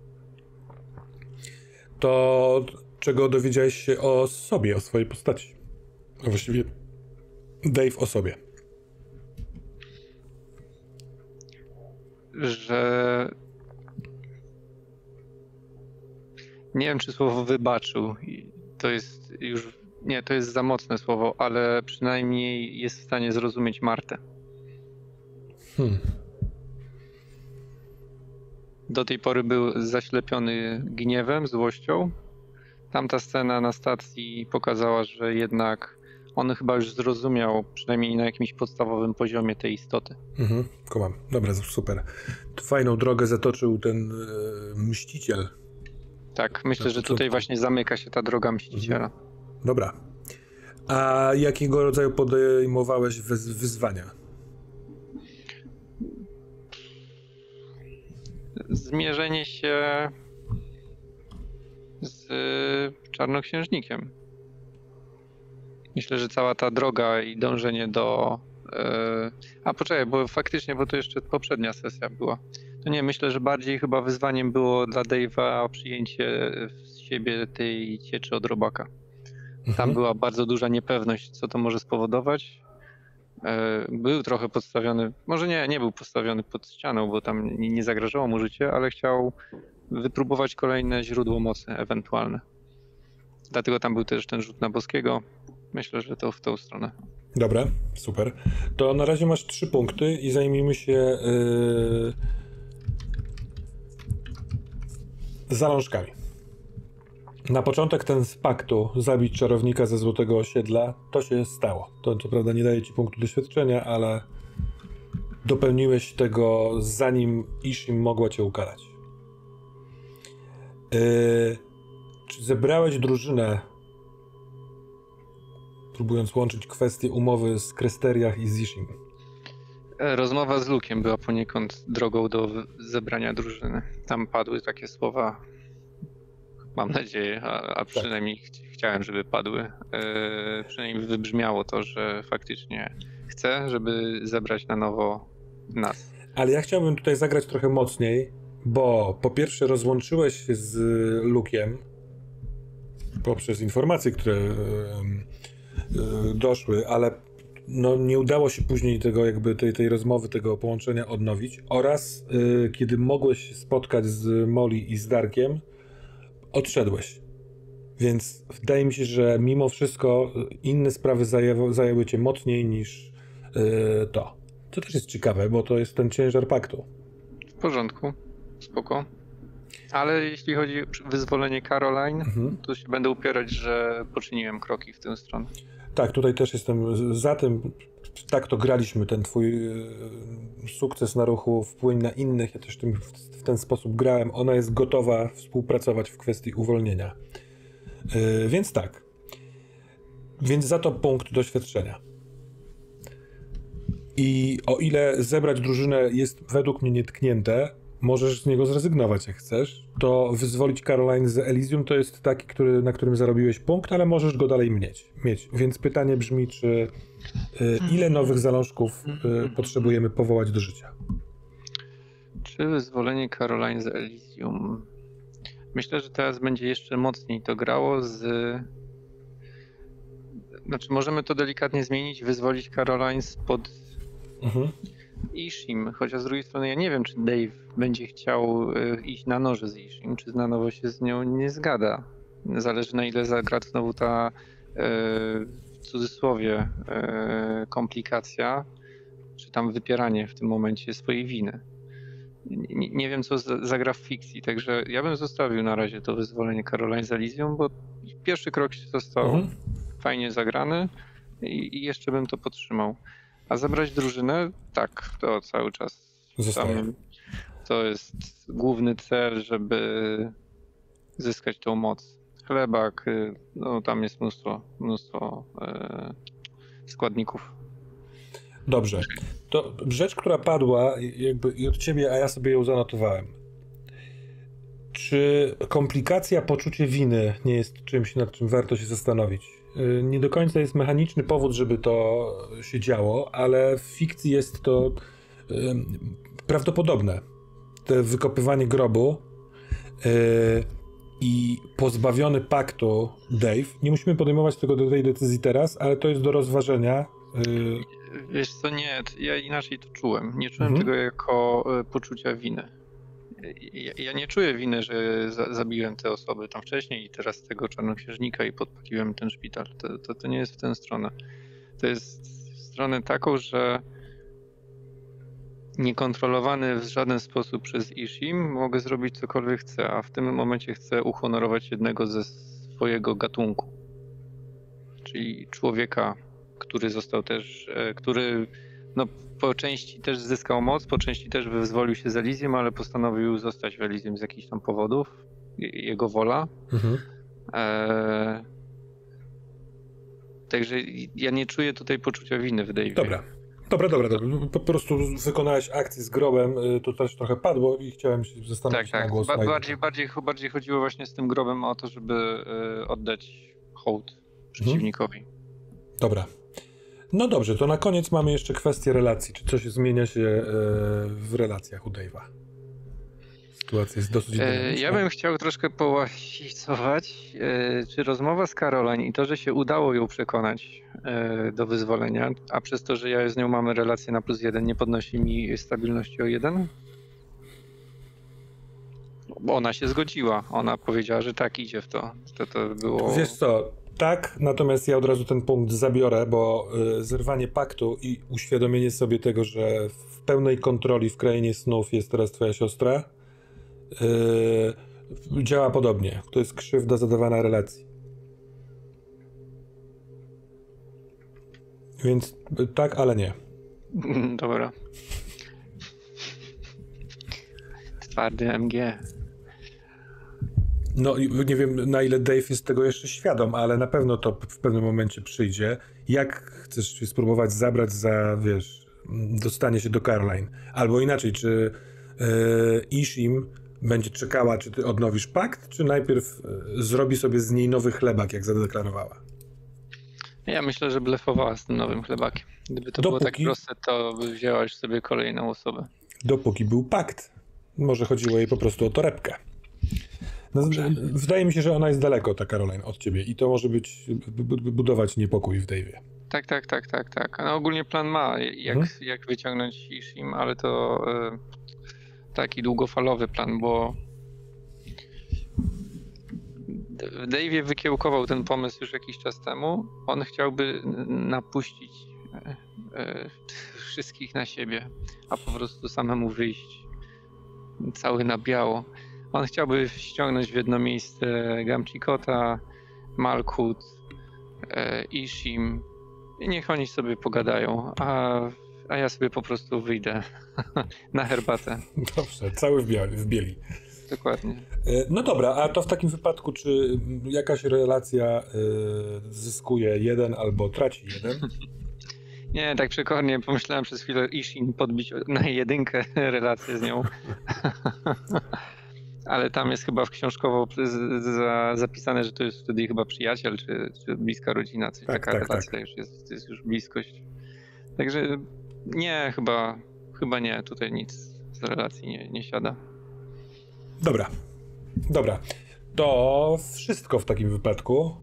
To czego dowiedziałeś się o sobie, o swojej postaci? A właściwie Dave o sobie. Że nie wiem, czy słowo wybaczył. To jest już... Nie, to jest za mocne słowo, ale przynajmniej jest w stanie zrozumieć Martę. Hmm. Do tej pory był zaślepiony gniewem, złością. Tamta scena na stacji pokazała, że jednak on chyba już zrozumiał, przynajmniej na jakimś podstawowym poziomie, tej istoty. Mhm, kumam. Dobra, super. Fajną drogę zatoczył ten e, mściciel. Tak, myślę, że tutaj właśnie zamyka się ta droga mściciela. Mhm. Dobra. A jakiego rodzaju podejmowałeś wyzwania? Zmierzenie się z czarnoksiężnikiem. Myślę, że cała ta droga i dążenie do... Yy... A poczekaj, bo faktycznie, bo to jeszcze poprzednia sesja była. To nie, myślę, że bardziej chyba wyzwaniem było dla Dave'a przyjęcie z siebie tej cieczy od robaka. Mhm. Tam była bardzo duża niepewność, co to może spowodować. Yy, był trochę podstawiony, może nie, nie był postawiony pod ścianą, bo tam nie, nie zagrażało mu życie, ale chciał wypróbować kolejne źródło mocy ewentualne. Dlatego tam był też ten rzut na boskiego. Myślę, że to w tą stronę. Dobra, super. To na razie masz trzy punkty i zajmijmy się yy, zalążkami. Na początek ten z paktu zabić czarownika ze Złotego Osiedla, to się stało. To co prawda nie daje ci punktu doświadczenia, ale dopełniłeś tego, zanim Ishim mogła cię ukarać. Yy, czy zebrałeś drużynę, próbując łączyć kwestie umowy z Kresteriach i z Ishim? Rozmowa z Luke'iem była poniekąd drogą do zebrania drużyny. Tam padły takie słowa, mam nadzieję, a, a przynajmniej tak. ch- chciałem, żeby padły. Yy, przynajmniej wybrzmiało to, że faktycznie chcę, żeby zebrać na nowo nas. Ale ja chciałbym tutaj zagrać trochę mocniej, bo po pierwsze rozłączyłeś się z Luke'iem poprzez informacje, które yy, yy, doszły, ale no, nie udało się później tego jakby tej, tej rozmowy, tego połączenia odnowić oraz yy, kiedy mogłeś się spotkać z Molly i z Darkiem, odszedłeś. Więc wydaje mi się, że mimo wszystko inne sprawy zajęły, zajęły cię mocniej niż yy, to. To też jest ciekawe, bo to jest ten ciężar paktu. W porządku, spoko. Ale jeśli chodzi o wyzwolenie Caroline, Mhm. to się będę upierać, że poczyniłem kroki w tę stronę. Tak, tutaj też jestem za tym. Tak to graliśmy, ten twój e, sukces na ruchu, wpłyń na innych. Ja też tym, w, w ten sposób grałem. Ona jest gotowa współpracować w kwestii uwolnienia. E, więc tak. Więc za to punkt doświadczenia. I o ile zebrać drużynę jest według mnie nietknięte, możesz z niego zrezygnować jak chcesz, to wyzwolić Caroline z Elysium to jest taki, który, na którym zarobiłeś punkt, ale możesz go dalej mieć. mieć. Więc pytanie brzmi, czy y, ile nowych zalążków y, potrzebujemy powołać do życia? Czy wyzwolenie Caroline z Elysium? Myślę, że teraz będzie jeszcze mocniej to grało z... Znaczy możemy to delikatnie zmienić, wyzwolić Caroline spod Mhm. Ishim, chociaż z drugiej strony ja nie wiem, czy Dave będzie chciał y, iść na noże z Ishim, czy na nowo się z nią nie zgada. Zależy na ile zagra znowu ta y, w cudzysłowie y, komplikacja, czy tam wypieranie w tym momencie swojej winy. Nie, nie wiem, co z, zagra w fikcji, także ja bym zostawił na razie to wyzwolenie Caroline z Elysium, bo pierwszy krok się został Mhm. fajnie zagrany i, i jeszcze bym to podtrzymał. A zabrać drużynę? Tak, to cały czas. Zostaje. Tam, to jest główny cel, żeby zyskać tą moc. Chlebak, no tam jest mnóstwo, mnóstwo e, składników. Dobrze. To rzecz, która padła jakby i od ciebie, a ja sobie ją zanotowałem. Czy komplikacja, poczucie winy nie jest czymś, nad czym warto się zastanowić? Nie do końca jest mechaniczny powód, żeby to się działo, ale w fikcji jest to y, prawdopodobne. To wykopywanie grobu y, i pozbawiony paktu Dave. Nie musimy podejmować tego do tej decyzji teraz, ale to jest do rozważenia. Y, Wiesz co, nie, ja inaczej to czułem. Nie czułem Mhm. tego jako e, poczucia winy. Ja, ja nie czuję winy, że za, zabiłem te osoby tam wcześniej i teraz tego czarnoksiężnika i podpaliłem ten szpital. To, to, to nie jest w tę stronę. To jest w stronę taką, że niekontrolowany w żaden sposób przez Ishim mogę zrobić cokolwiek chcę, a w tym momencie chcę uhonorować jednego ze swojego gatunku. Czyli człowieka, który został też, e, który no, po części też zyskał moc, po części też wyzwolił się z Elysium, ale postanowił zostać w Elysium z jakichś tam powodów. Je- Jego wola. mhm. Eee, także ja nie czuję tutaj poczucia winy w Dave'ie. Dobra. Dobra, dobra, dobra. Po prostu wykonałeś akcję z grobem, y, to też trochę padło i chciałem się Tak, zastanowić na tak. głos. Ba- na bardziej, bardziej, bardziej chodziło właśnie z tym grobem o to, żeby e, oddać hołd przeciwnikowi. Dobra. No dobrze, to na koniec mamy jeszcze kwestię relacji. Czy coś zmienia się e, w relacjach u Dave'a? Sytuacja jest dosyć E, dynamiczna. ja bym chciał troszkę połasicować, e, czy rozmowa z Caroline i to, że się udało ją przekonać e, do wyzwolenia, a przez to, że ja z nią mamy relację na plus jeden, nie podnosi mi stabilności o jeden? Bo ona się zgodziła. Ona powiedziała, że tak, idzie w to. To, to było... Wiesz co, tak, natomiast ja od razu ten punkt zabiorę, bo y, zerwanie paktu i uświadomienie sobie tego, że w pełnej kontroli w krainie snów jest teraz twoja siostra, y, działa podobnie. To jest krzywda zadawana relacji. Więc y, tak, ale nie. Dobra. Twardy M G. No i nie wiem, na ile Dave jest tego jeszcze świadom, ale na pewno to w pewnym momencie przyjdzie. Jak chcesz się spróbować zabrać za, wiesz, dostanie się do Caroline? Albo inaczej, czy e, Ishim będzie czekała, czy ty odnowisz pakt, czy najpierw e, zrobi sobie z niej nowy chlebak, jak zadeklarowała? Ja myślę, że blefowała z tym nowym chlebakiem. Gdyby to było tak Dopóki- proste, to by wzięła już sobie kolejną osobę. Dopóki był pakt. Może chodziło jej po prostu o torebkę. No, wydaje mi się, że ona jest daleko, ta Caroline, od ciebie i to może być, bu- bu- budować niepokój w Dave'ie. Tak, tak, tak, tak, tak. No ogólnie plan ma, jak, Mhm. jak wyciągnąć Ishim, ale to e, taki długofalowy plan, bo w Dave'ie wykiełkował ten pomysł już jakiś czas temu. On chciałby n- napuścić e, e, wszystkich na siebie, a po prostu samemu wyjść cały na biało. On chciałby ściągnąć w jedno miejsce Gamchikota, Malkut, e, Ishim i niech oni sobie pogadają, a, a ja sobie po prostu wyjdę na herbatę. Dobrze, cały w bieli. W bieli. Dokładnie. No dobra, a to w takim wypadku, czy jakaś relacja y, zyskuje jeden albo traci jeden? Nie, tak przekornie pomyślałem przez chwilę Ishin podbić na jedynkę relację z nią. Ale tam jest chyba w książkowo z, za, zapisane, że to jest wtedy chyba przyjaciel, czy, czy bliska rodzina, coś tak, taka tak, relacja tak. już jest, to jest już bliskość. Także nie, chyba, chyba nie, tutaj nic z relacji nie, nie siada. Dobra, dobra. To wszystko w takim wypadku.